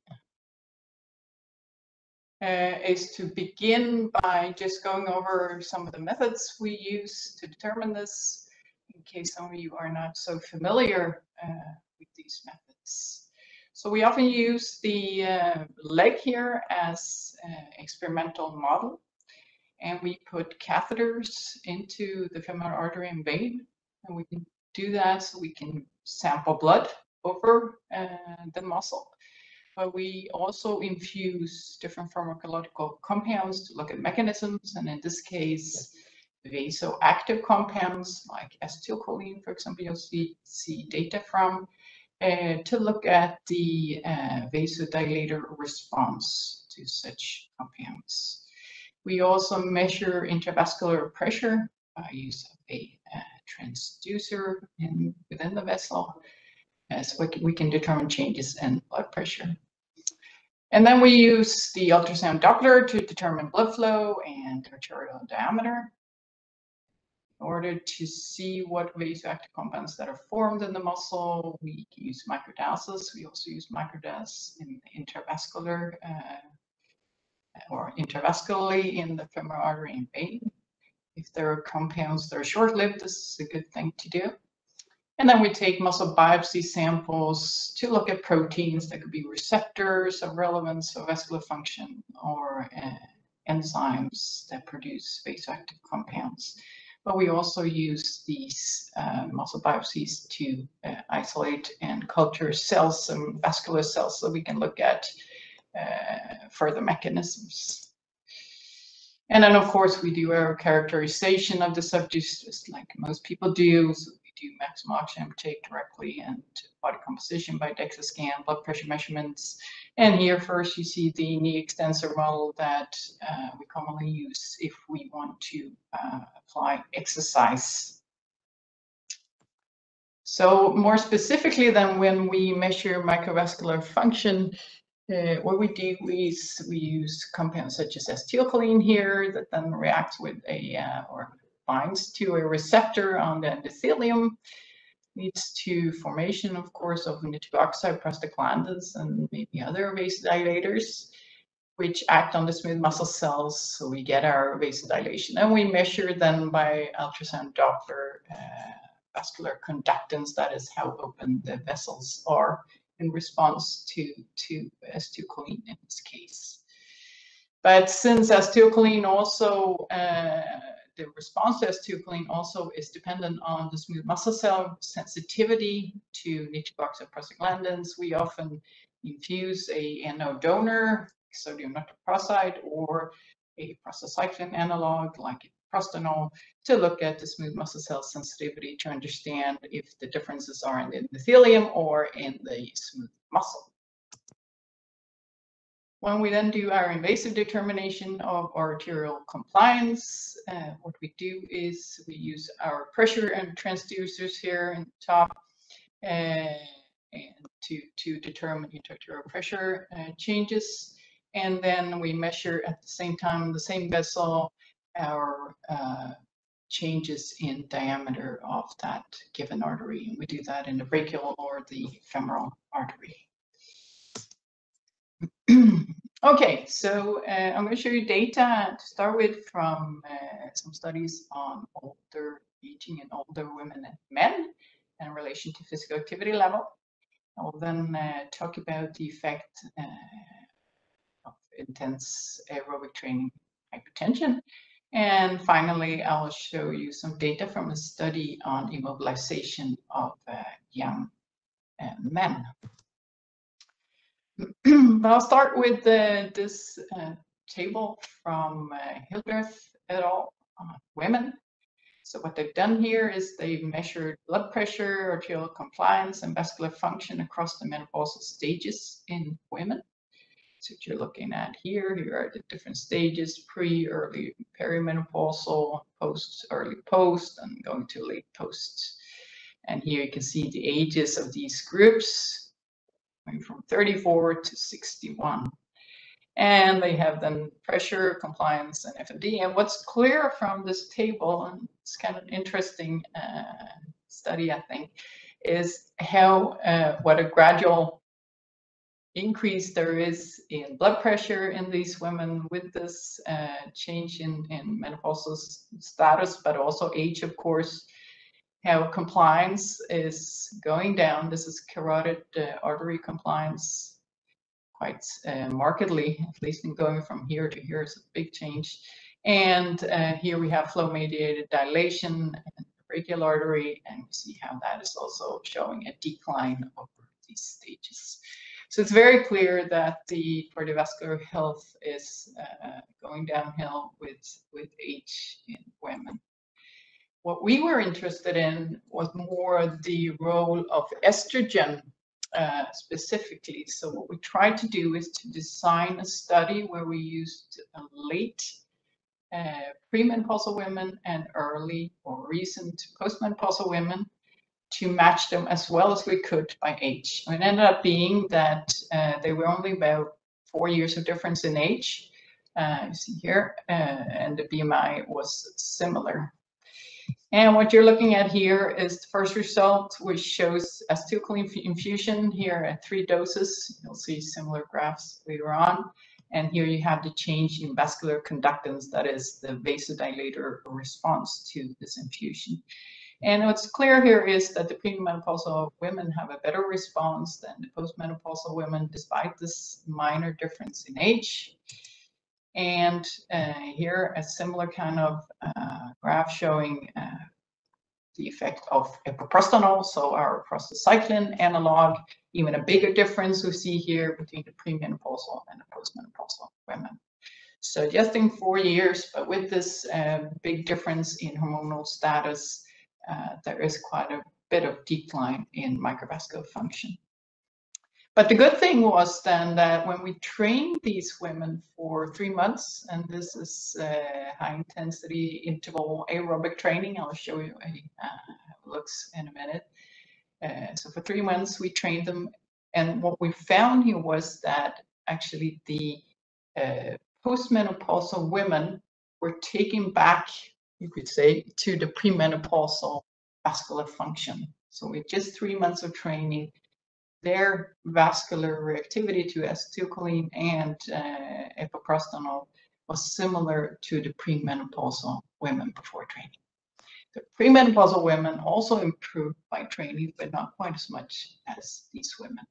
Uh, is to begin by just going over some of the methods we use to determine this, in case some of you are not so familiar uh, with these methods. So we often use the uh, leg here as an experimental model, and we put catheters into the femoral artery and vein, and we can do that so we can sample blood over uh, the muscle. But we also infuse different pharmacological compounds to look at mechanisms, and in this case, vasoactive compounds like acetylcholine, for example, you'll see, see data from, uh, to look at the uh, vasodilator response to such compounds. We also measure intravascular pressure by use of a uh, transducer in, within the vessel, uh, so we can, we can determine changes in blood pressure. And then we use the ultrasound Doppler to determine blood flow and arterial diameter. In order to see what vasoactive compounds that are formed in the muscle, we use microdialysis. We also use microdialysis in the intravascular uh, or intravascularly in the femoral artery and vein. If there are compounds that are short-lived, this is a good thing to do. And then we take muscle biopsy samples to look at proteins that could be receptors of relevance of vascular function or uh, enzymes that produce vasoactive compounds. But we also use these uh, muscle biopsies to uh, isolate and culture cells, some vascular cells, so we can look at uh, further mechanisms. And then, of course, we do our characterization of the subjects, just like most people do. So we do maximal oxygen uptake directly and body composition by DEXA scan, blood pressure measurements. And here first you see the knee extensor model that uh, we commonly use if we want to uh, apply exercise. So more specifically than when we measure microvascular function, Uh, what we do is we use compounds such as acetylcholine here that then reacts with a uh, or binds to a receptor on the endothelium, leads to formation, of course, of nitric oxide, prostaglandins, and maybe other vasodilators, which act on the smooth muscle cells. So we get our vasodilation, and we measure then by ultrasound Doppler uh, vascular conductance, that is how open the vessels are in response to, to acetylcholine in this case. But since acetylcholine also, uh, the response to acetylcholine also is dependent on the smooth muscle cell sensitivity to nitric oxide prostaglandins, we often infuse a N O donor, sodium nitroprusside, or a prostacyclin analog like prostanol, to look at the smooth muscle cell sensitivity to understand if the differences are in the endothelium or in the smooth muscle. When we then do our invasive determination of arterial compliance, uh, what we do is we use our pressure and transducers here in the top uh, and to, to determine intra-arterial pressure uh, changes. And then we measure at the same time, the same vessel, our uh, changes in diameter of that given artery. And we do that in the brachial or the femoral artery. Okay, so uh, I'm going to show you data to start with from uh, some studies on older aging in older women and men in relation to physical activity level. I will then uh, talk about the effect uh, of intense aerobic training hypertension. And finally, I'll show you some data from a study on immobilization of uh, young uh, men. But I'll start with uh, this uh, table from uh, Hildreth et al. On women. So what they've done here is they've measured blood pressure, arterial compliance, and vascular function across the menopausal stages in women. So what you're looking at here, here are the different stages: pre, early perimenopausal, post, early post, and going to late post. And here you can see the ages of these groups, going from thirty-four to sixty-one. And they have then pressure, compliance, and F M D. And what's clear from this table, and it's kind of an interesting uh, study, I think, is how uh, what a gradual increase there is in blood pressure in these women with this uh, change in, in menopausal status, but also age, of course, how compliance is going down. This is carotid uh, artery compliance quite uh, markedly, at least in going from here to here is a big change. And uh, here we have flow-mediated dilation in the brachial artery, and we see how that is also showing a decline over these stages. So it's very clear that the cardiovascular health is uh, going downhill with, with age in women. what we were interested in was more the role of estrogen uh, specifically. So what we tried to do is to design a study where we used uh, late uh, premenopausal women and early or recent postmenopausal women to match them as well as we could by age. And it ended up being that uh, they were only about four years of difference in age. Uh, you see here, uh, and the B M I was similar. And what you're looking at here is the first result, which shows acetylcholine infusion here at three doses. You'll see similar graphs later on. And here you have the change in vascular conductance, that is the vasodilator response to this infusion. And what's clear here is that the premenopausal women have a better response than the postmenopausal women, despite this minor difference in age. And uh, here a similar kind of uh, graph showing uh, the effect of epoprostenol, so our prostacyclin analog, even a bigger difference we see here between the premenopausal and the postmenopausal women. So just in four years, but with this uh, big difference in hormonal status, uh, there is quite a bit of decline in microvascular function. But the good thing was then that when we trained these women for three months, and this is uh, high intensity interval aerobic training, I'll show you a, uh, how it looks in a minute. Uh, so for three months we trained them, and what we found here was that actually the uh, postmenopausal women were taken back, you could say, to the premenopausal vascular function. So with just three months of training, their vascular reactivity to acetylcholine and uh, epoprostenol was similar to the premenopausal women before training. The premenopausal women also improved by training, but not quite as much as these women.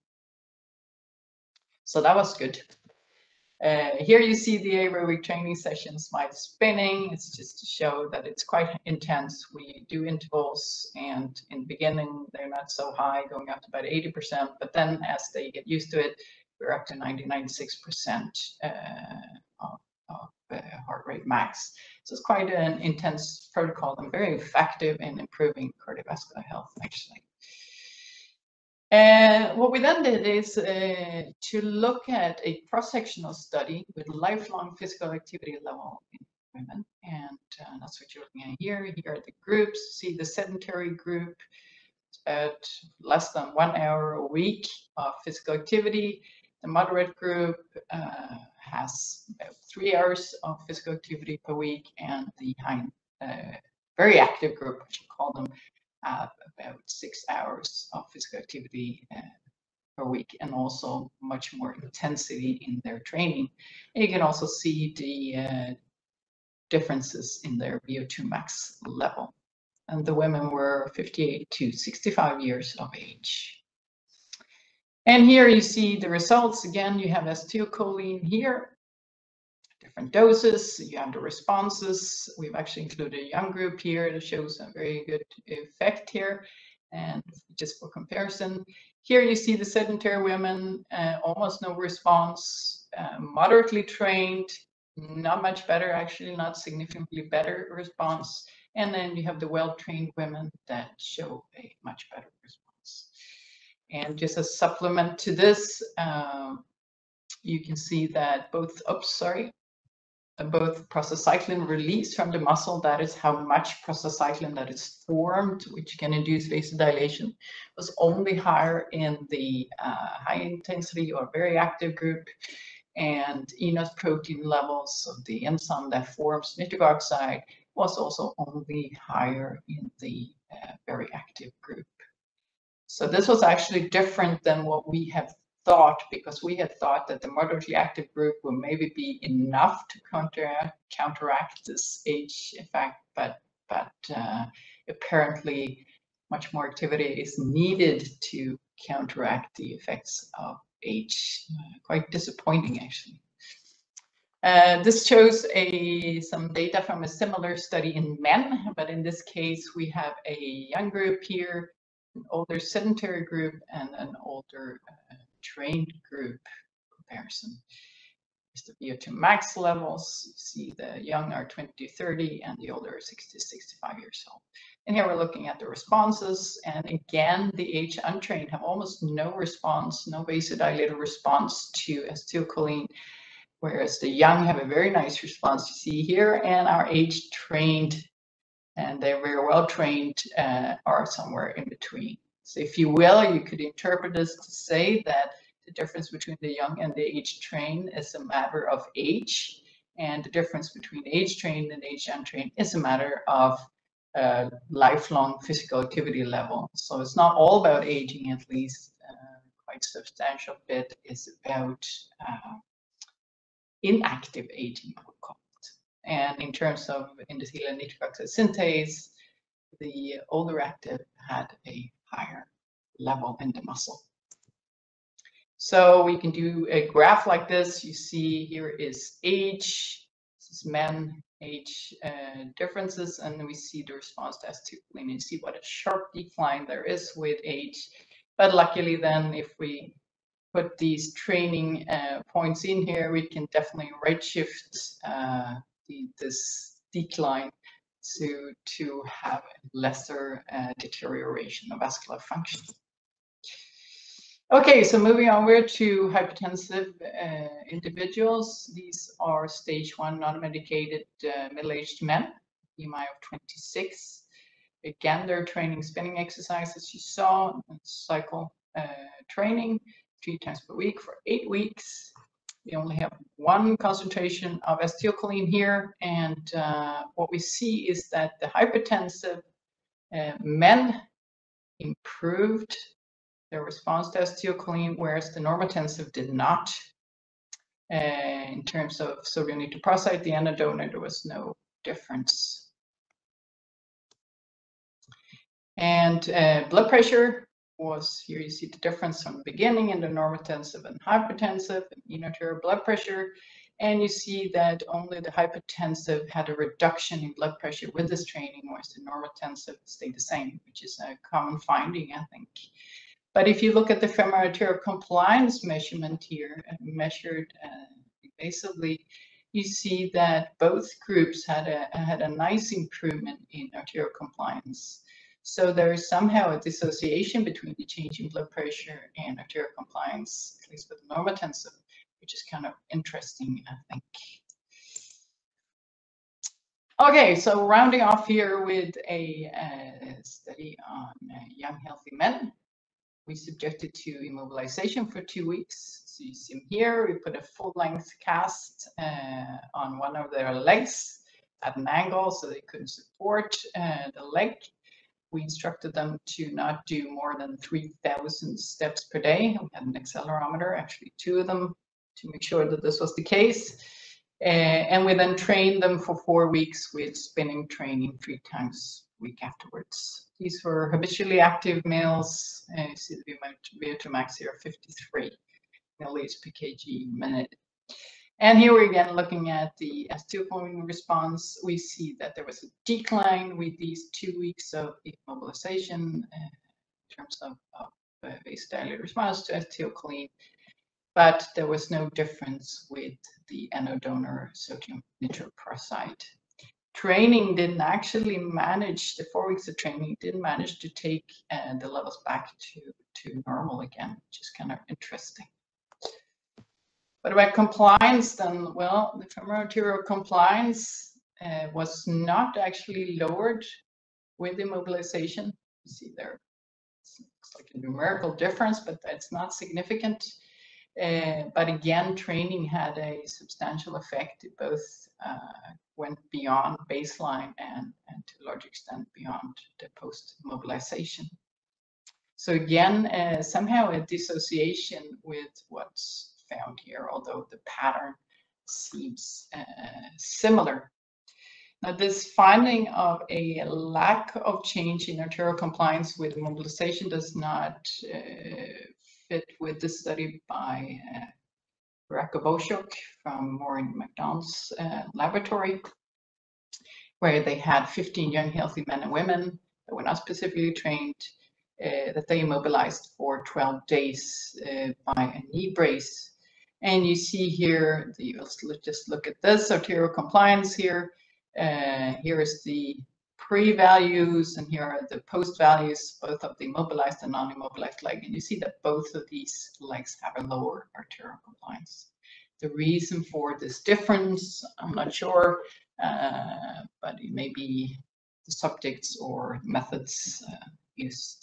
So that was good. Uh, here you see the aerobic training sessions by spinning. It's just to show that it's quite intense. We do intervals, and in the beginning they're not so high, going up to about eighty percent, but then as they get used to it, we're up to ninety, ninety-six percent uh, of, of uh, heart rate max. So it's quite an intense protocol and very effective in improving cardiovascular health, actually. And what we then did is uh, to look at a cross-sectional study with lifelong physical activity level in women. And uh, that's what you're looking at here. Here are the groups. See the sedentary group, it's about less than one hour a week of physical activity. The moderate group uh, has about three hours of physical activity per week. And the high, uh, very active group, I should call them, have about six hours of physical activity uh, per week, and also much more intensity in their training. And you can also see the uh, differences in their V O two max level. And the women were fifty-eight to sixty-five years of age. And here you see the results. Again, you have acetylcholine here, different doses, you have the responses. We've actually included a young group here that shows a very good effect here. And just for comparison, here you see the sedentary women, uh, almost no response, uh, moderately trained, not much better, actually not significantly better response. And then you have the well-trained women that show a much better response. And just a supplement to this, um, you can see that both, oops, sorry, both prostacyclin release from the muscle, that is how much prostacyclin that is formed, which can induce vasodilation, was only higher in the uh, high intensity or very active group. And E N O S protein levels of the enzyme that forms nitric oxide was also only higher in the uh, very active group. So this was actually different than what we have thought, because we had thought that the moderately active group would maybe be enough to counteract, counteract this age effect, but, but uh, apparently much more activity is needed to counteract the effects of age. Uh, quite disappointing, actually. Uh, this shows a, some data from a similar study in men, but in this case we have a young group here, an older sedentary group, and an older uh, trained group comparison. Here's the V O two max levels. You see the young are twenty to thirty and the older are sixty to sixty-five years old. And here we're looking at the responses. And again, the age untrained have almost no response, no vasodilator response to acetylcholine, whereas the young have a very nice response you see here, and our age trained, and they're very well trained, uh, are somewhere in between. So if you will, you could interpret this to say that the difference between the young and the age trained is a matter of age, and the difference between age trained and age untrained is a matter of uh, lifelong physical activity level. So it's not all about aging, at least uh, quite substantial bit is about uh, inactive aging, I would call it. And in terms of endothelial nitric oxide synthase, the older active had a higher level in the muscle. So we can do a graph like this. You see here is age, this is men, age uh, differences, and then we see the response to acetylcholine. You see what a sharp decline there is with age. But luckily then, if we put these training uh, points in here, we can definitely redshift uh, the, this decline to, to have lesser uh, deterioration of vascular function. Okay, so moving over to hypertensive uh, individuals. These are stage one non-medicated uh, middle-aged men, B M I of twenty-six. Again, they're training spinning exercises you saw, and cycle uh, training three times per week for eight weeks. We only have one concentration of acetylcholine here, and uh, what we see is that the hypertensive uh, men improved their response to acetylcholine, whereas the normotensive did not. Uh, in terms of sodium nitroprusside, the anhedonor, there was no difference. And uh, blood pressure was, here you see the difference from the beginning in the normotensive and hypertensive, and arterial blood pressure. And you see that only the hypertensive had a reduction in blood pressure with this training, whereas the normotensive stayed the same, which is a common finding, I think. But if you look at the femoral arterial compliance measurement here, measured uh, invasively, you see that both groups had a, had a nice improvement in arterial compliance. So there is somehow a dissociation between the change in blood pressure and arterial compliance, at least with normotensive, which is kind of interesting, I think. Okay, so rounding off here with a, a study on uh, young healthy men. We subjected to immobilization for two weeks. So you see them here, we put a full-length cast uh, on one of their legs at an angle so they couldn't support uh, the leg. We instructed them to not do more than three thousand steps per day. We had an accelerometer, actually two of them, to make sure that this was the case. Uh, and we then trained them for four weeks with spinning training three times a week afterwards. These were habitually active males. Uh, you see the V O two max here, fifty-three milliliters per kg minute. And here we're again looking at the acetylcholine response. We see that there was a decline with these two weeks of immobilization uh, in terms of, of uh, vasodilator response to acetylcholine, but there was no difference with the anhedonor sodium nitroprusside. Training didn't actually manage, the four weeks of training didn't manage to take uh, the levels back to, to normal again, which is kind of interesting. What about compliance then? Well, the femoral arterial compliance uh, was not actually lowered with immobilization. You see there, it looks like a numerical difference, but that's not significant. Uh, but again, training had a substantial effect. It both uh, went beyond baseline and, and to a large extent beyond the post-mobilization. So again, uh, somehow a dissociation with what's found here, although the pattern seems uh, similar. Now, this finding of a lack of change in arterial compliance with mobilization does not uh, fit with the study by uh, Rakobosuk from Maureen McDonald's uh, laboratory, where they had fifteen young healthy men and women that were not specifically trained, uh, that they immobilized for twelve days uh, by a knee brace. And you see here, the, let's just look at this arterial compliance here. Uh, here is the pre-values, and here are the post values, both of the immobilized and non-immobilized leg. And you see that both of these legs have a lower arterial compliance. The reason for this difference, I'm not sure, uh, but it may be the subjects or methods uh, used.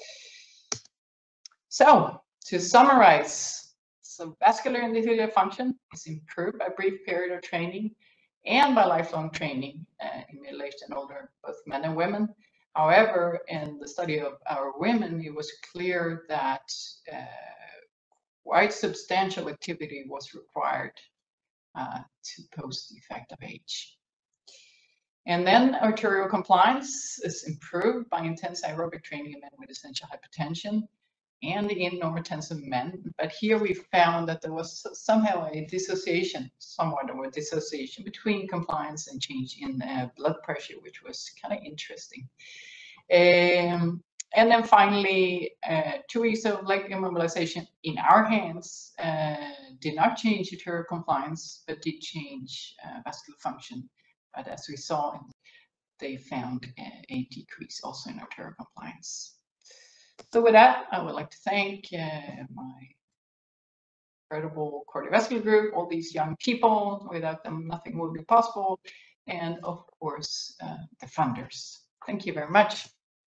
So, to summarize, so vascular endothelial function is improved by brief period of training and by lifelong training uh, in middle-aged and older, both men and women. However, in the study of our women, it was clear that uh, quite substantial activity was required uh, to post the effect of age. And then arterial compliance is improved by intense aerobic training in men with essential hypertension and in normotensive men. But here we found that there was somehow a dissociation, somewhat of a dissociation between compliance and change in uh, blood pressure, which was kind of interesting. Um, and then finally, uh, two weeks of leg immobilization in our hands uh, did not change arterial compliance, but did change uh, vascular function. But as we saw, they found a decrease also in arterial compliance. So with that, I would like to thank uh, my incredible cardiovascular group, all these young people. Without them, nothing would be possible. And of course, uh, the funders. Thank you very much.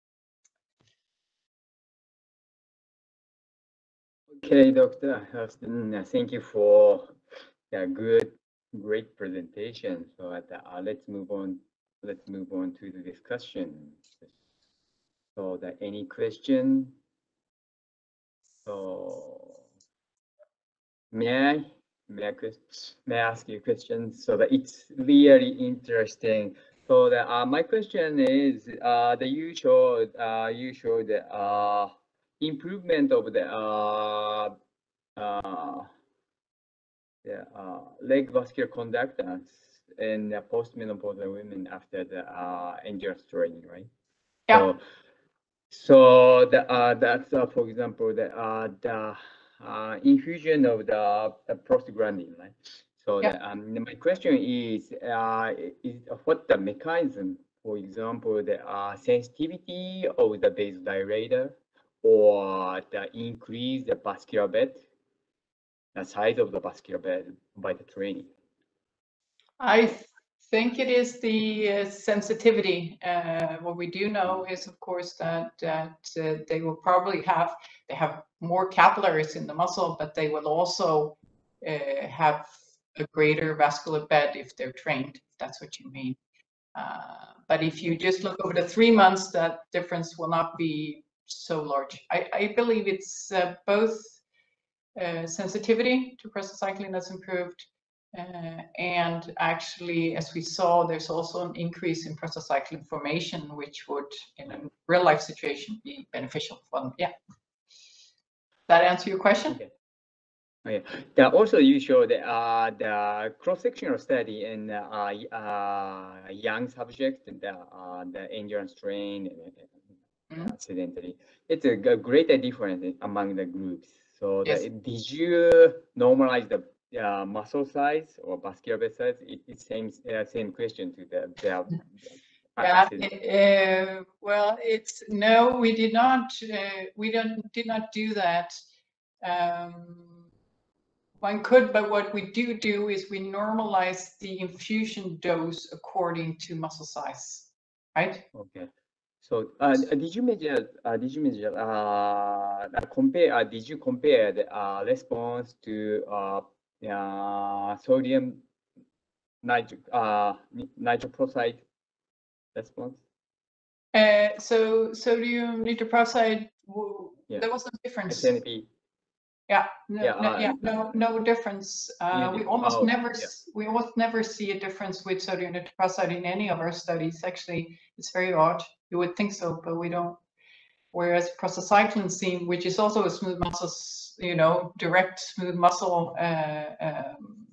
Okay, Doctor Hurston, thank you for a good, great presentation. So uh, let's move on. Let's move on to the discussion. So, that any question? So, may I may I, may I ask you a question? So that it's really interesting. So that uh, my question is, uh, that you showed uh, you showed the uh, improvement of the uh, uh, the uh, leg vascular conductance in uh, postmenopausal women after the uh, endurance training, right? Yeah. So, so the, uh, that's uh, for example the uh, the uh, infusion of the, the prostaglandin, right? So yeah. the, um, my question is, uh, is what the mechanism, for example, the uh, sensitivity of the vasodilator or the increase the vascular bed, the size of the vascular bed by the training? I think it is the uh, sensitivity. Uh, what we do know is, of course, that that uh, they will probably have they have more capillaries in the muscle, but they will also uh, have a greater vascular bed if they're trained. If that's what you mean. Uh, but if you just look over the three months, that difference will not be so large. I, I believe it's uh, both uh, sensitivity to prostacyclin that's improved. Uh, and actually, as we saw, there's also an increase in prostacyclin formation, which would, in a real life situation, be beneficial for them. Yeah. That answer your question? Okay. Okay. That also you showed uh, the cross-sectional study in uh, uh, young subjects, the uh, the endurance train and mm-hmm. uh, sedentary. It's a, a greater difference among the groups. So, yes. the, did you normalize the Uh, muscle size or vascular bed size? It, it's same uh, same question to the, the yeah. Uh, well, it's no, we did not. Uh, we don't did not do that. Um, one could, but what we do do is we normalize the infusion dose according to muscle size, right? Okay. So, uh, did you measure? Uh, did you measure? Uh, compare? Uh, did you compare the uh, response to uh, uh, sodium nitro uh, nitroprusside response? Uh, so sodium nitroprusside, yeah. There was no difference. S N P. Yeah, no, yeah, no, uh, yeah, no, no difference. Uh, we almost oh, never, yeah. we almost never see a difference with sodium nitroprusside in any of our studies. Actually, it's very odd. You would think so, but we don't. Whereas prostacyclin seem, which is also a smooth muscle, you know, direct smooth muscle uh, um,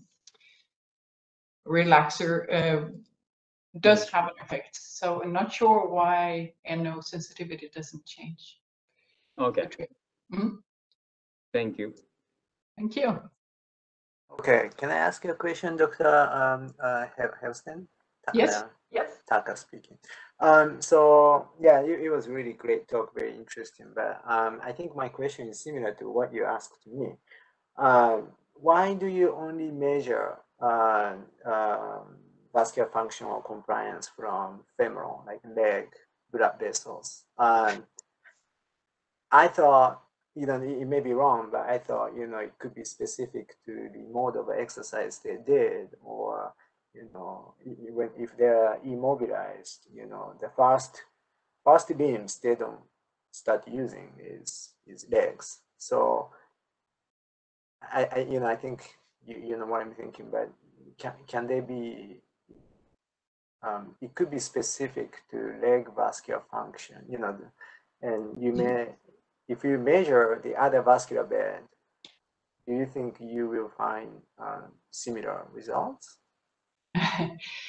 relaxer, uh, does have an effect. So I'm not sure why N O sensitivity doesn't change. Okay. Mm-hmm. Thank you. Thank you. Okay, can I ask you a question, Doctor Um, uh, Helston? Yes, Uh, yes. Taka speaking. Um, so yeah, it, it was really great talk, very interesting. But um, I think my question is similar to what you asked me. Um, why do you only measure uh, um, vascular function or compliance from femoral, like leg, blood vessels? Um, I thought, you know, it, it may be wrong, but I thought, you know, it could be specific to the mode of exercise they did, or, you know, when if they're immobilized, you know, the first first beams they don't start using is is legs. So I, I you know, I think you, you know what I'm thinking, but can can they be? Um, it could be specific to leg vascular function, you know, and you may, if you measure the other vascular bed, do you think you will find uh, similar results? uh,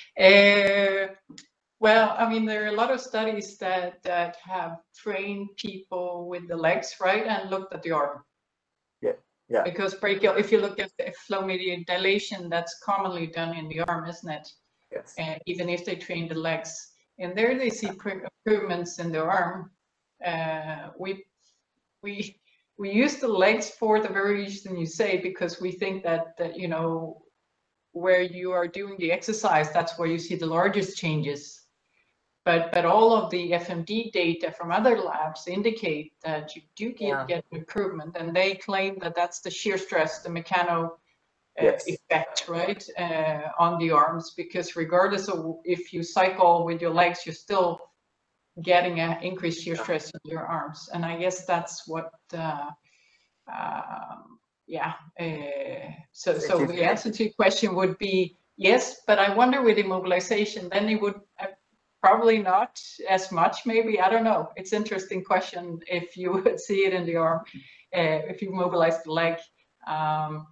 well, I mean, there are a lot of studies that that have trained people with the legs, right, and looked at the arm. Yeah, yeah. Because brachial, if you look at the flow-mediated dilation, that's commonly done in the arm, isn't it? Yes. Uh, even if they train the legs, and there they see improvements in the arm. Uh, we we we use the legs for the very reason you say, because we think that that you know where you are doing the exercise, that's where you see the largest changes. But but all of the F M D data from other labs indicate that you do get, Yeah. get an improvement, and they claim that that's the shear stress, the mechano uh, Yes. effect, right, uh, on the arms, because regardless of if you cycle with your legs, you're still getting an increased shear stress in your arms. And I guess that's what, uh, um, yeah. Uh, so, so the answer to your question would be yes, but I wonder with immobilization, then it would uh, probably not as much, maybe, I don't know. It's an interesting question if you would see it in the arm, uh, if you mobilize the leg. Um,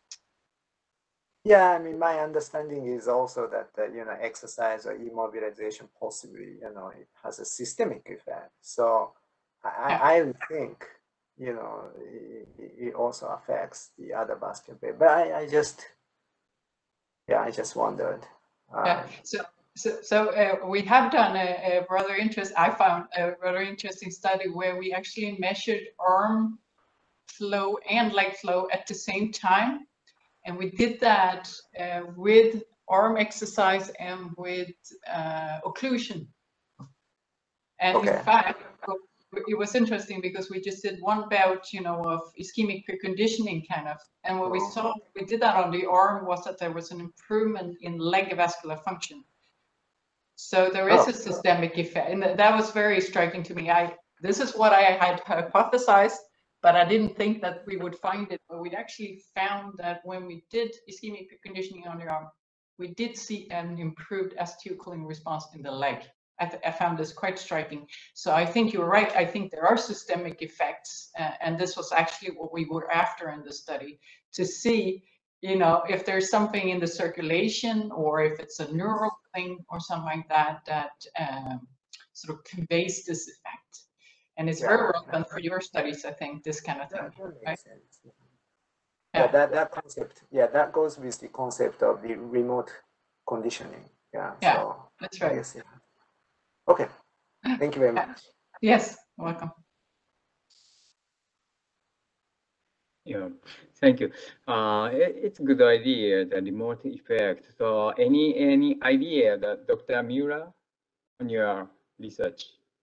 Yeah, I mean, my understanding is also that, uh, you know, exercise or immobilization possibly, you know, it has a systemic effect. So I, yeah. I would think, you know, it, it also affects the other vascular bed. But I, I just, yeah, I just wondered. Um, yeah. So, so, so uh, we have done a, a rather interest. I found a rather interesting study where we actually measured arm flow and leg flow at the same time. And we did that uh, with arm exercise and with uh, occlusion. And okay. in fact, it was interesting because we just did one bout, you know, of ischemic preconditioning kind of. And what we saw, we did that on the arm, was that there was an improvement in leg vascular function. So there is Oh. a systemic effect, and that was very striking to me. I this is what I had hypothesized, but I didn't think that we would find it. But we actually found that when we did ischemic preconditioning on the arm, we did see an improved acetylcholine response in the leg. I, I found this quite striking. So I think you're right. I think there are systemic effects, uh, and this was actually what we were after in the study, to see, you know, if there's something in the circulation or if it's a neural thing or something like that that um, sort of conveys this effect. And it's Yeah. very relevant for your studies, I think, this kind of thing. That, that makes right? sense. Yeah. Yeah. yeah, that, that concept, yeah, that goes with the concept of the remote conditioning. Yeah, Yeah, so that's I right. guess, yeah. Okay, thank you very much. Yes, welcome. Yeah, thank you. Uh, it, it's a good idea, the remote effect. So any any idea that Doctor Miura on your research?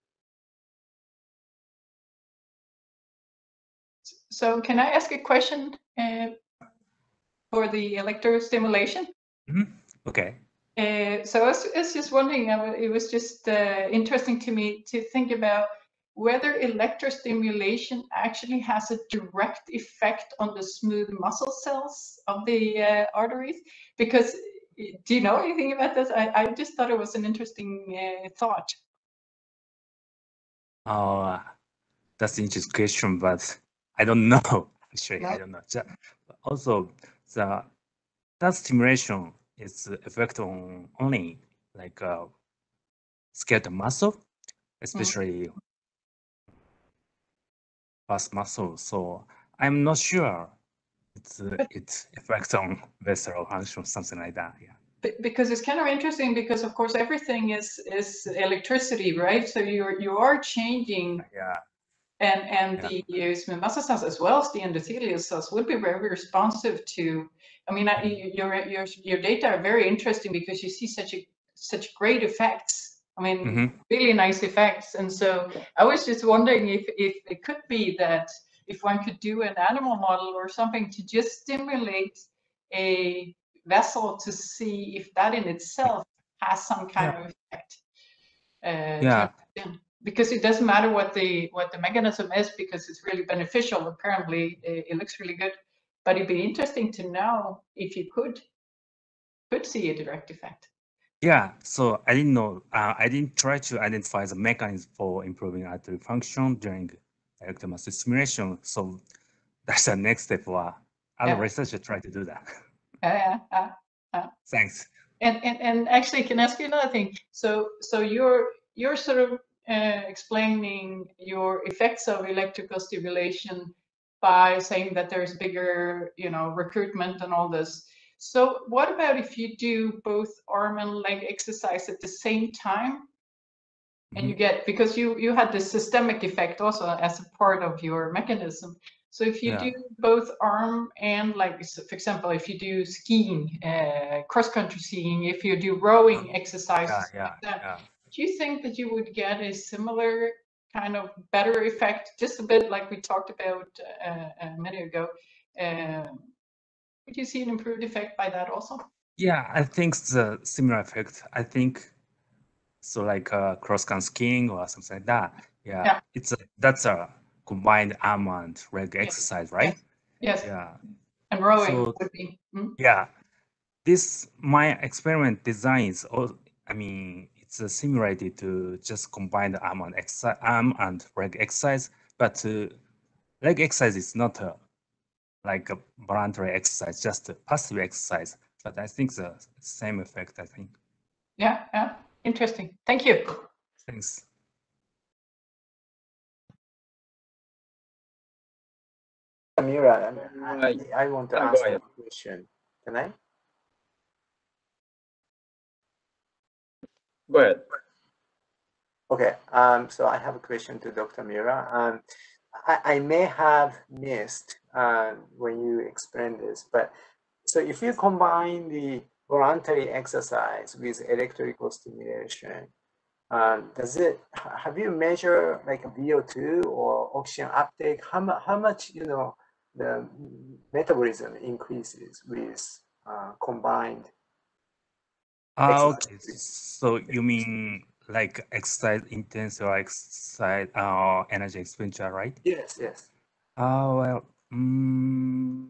So can I ask a question uh, for the electrostimulation? Mm-hmm. Okay. Uh, so I was, I was just wondering, uh, it was just uh, interesting to me to think about whether electrostimulation actually has a direct effect on the smooth muscle cells of the uh, arteries. Because, do you know anything about this? I, I just thought it was an interesting uh, thought. Uh, that's an interesting question, but I don't know. Actually, No. I don't know. Just, also, the that stimulation is effect on only like uh, skeletal muscle, especially mm. fast muscle. So I'm not sure it's uh, its effects on vessel function, something like that. Yeah. Because it's kind of interesting because of course everything is is electricity, right? So you're you are changing. Yeah. And and Yeah. the smooth muscle cells as well as the endothelial cells would be very responsive to. I mean, I, your your your data are very interesting because you see such a such great effects. I mean, Mm-hmm. really nice effects. And so I was just wondering if if it could be that if one could do an animal model or something to just stimulate a vessel to see if that in itself has some kind Yeah. of effect. Uh, Yeah. to, because it doesn't matter what the what the mechanism is because it's really beneficial. Apparently, it, it looks really good, but it'd be interesting to know if you could could see a direct effect. Yeah, so I didn't know, uh, I didn't try to identify the mechanism for improving artery function during electromuscular stimulation. So that's the next step for other Yeah. researchers try to do that. Uh, uh, uh. Thanks. And, and and actually, can I ask you another thing? So so you're you're sort of uh, explaining your effects of electrical stimulation by saying that there's bigger, you know, recruitment and all this. So what about if you do both arm and leg exercise at the same time? And you get, because you you had this systemic effect also as a part of your mechanism. So if you Yeah. do both arm and like, so for example, if you do skiing, uh, cross-country skiing, if you do rowing exercises Yeah, yeah, like that, yeah. do you think that you would get a similar kind of better effect, just a bit like we talked about uh, a minute ago? Uh, would you see an improved effect by that also? Yeah, I think the similar effect. I think so, like uh, cross-country skiing or something like that. Yeah, Yeah. it's a, that's a combined arm and leg Yes. exercise, right? Yes. Yes. Yeah. And rowing So, would be. Hmm? yeah, this my experiment designs. All, I mean, it's uh, simulated to just combine the arm and exercise, arm and leg exercise, but uh, leg exercise is not a like a voluntary exercise, just a passive exercise. But I think the same effect. I think. Yeah, yeah, interesting. Thank you. Thanks. Mira, I, Right. I, I want to Ah, go ask a ahead. question. Can I? Go ahead. Okay. Um, so I have a question to Doctor Mira. Um, I, I may have missed uh, when you explained this, but so if you combine the voluntary exercise with electrical stimulation, um, does it? Have you measured like V O two or oxygen uptake? How much? How much? You know, the metabolism increases with uh, combined. Ah, exercise okay. with- So you mean like exercise intense or exercise uh, energy expenditure, right? Yes. Yes. Oh, well, mm,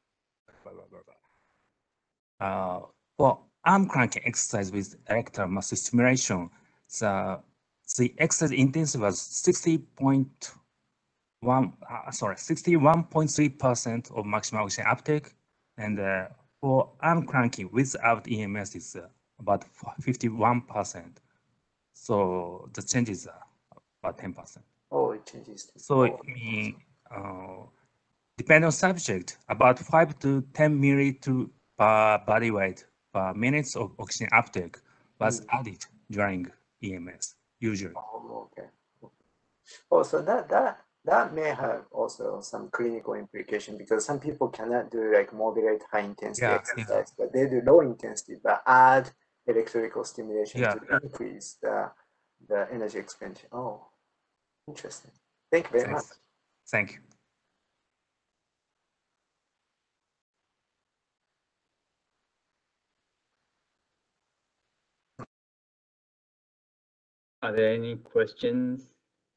uh, for arm cranking exercise with erectile muscle stimulation, the, the exercise intensity was sixty point one, uh, sorry, sixty-one point three percent of maximum oxygen uptake. And uh, for arm cranking without E M S is uh, about fifty-one percent. So the change is uh, about ten percent. Oh, it changes. To, So oh, it mean, uh, depending on subject, about five to ten milliliter per body weight per minutes of oxygen uptake was Mm. added during E M S, usually. Oh, okay. Oh, so that that that may have also some clinical implication because some people cannot do like moderate high intensity Yeah, exercise, but they do low intensity, but add electrical stimulation Yeah. to increase the the energy expansion. Oh, interesting. Thank you very Thanks. much. Thank you. Are there any questions?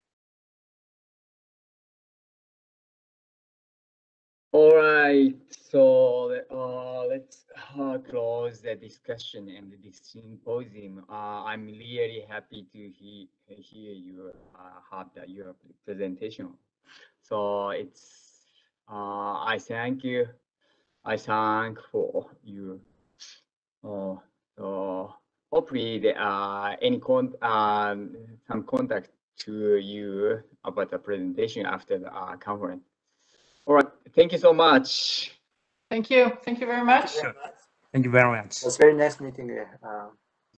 All right, so uh, let's uh, close the discussion and the symposium. Uh, I'm really happy to he hear you uh, have the, your presentation. So it's uh, I thank you. I thank for you. Uh, so hopefully there are any con um, some contact to you about the presentation after the uh, conference. All right, thank you so much. Thank you. Thank you very much. Thank you very much. Thank you very much. It was very nice meeting you. Uh,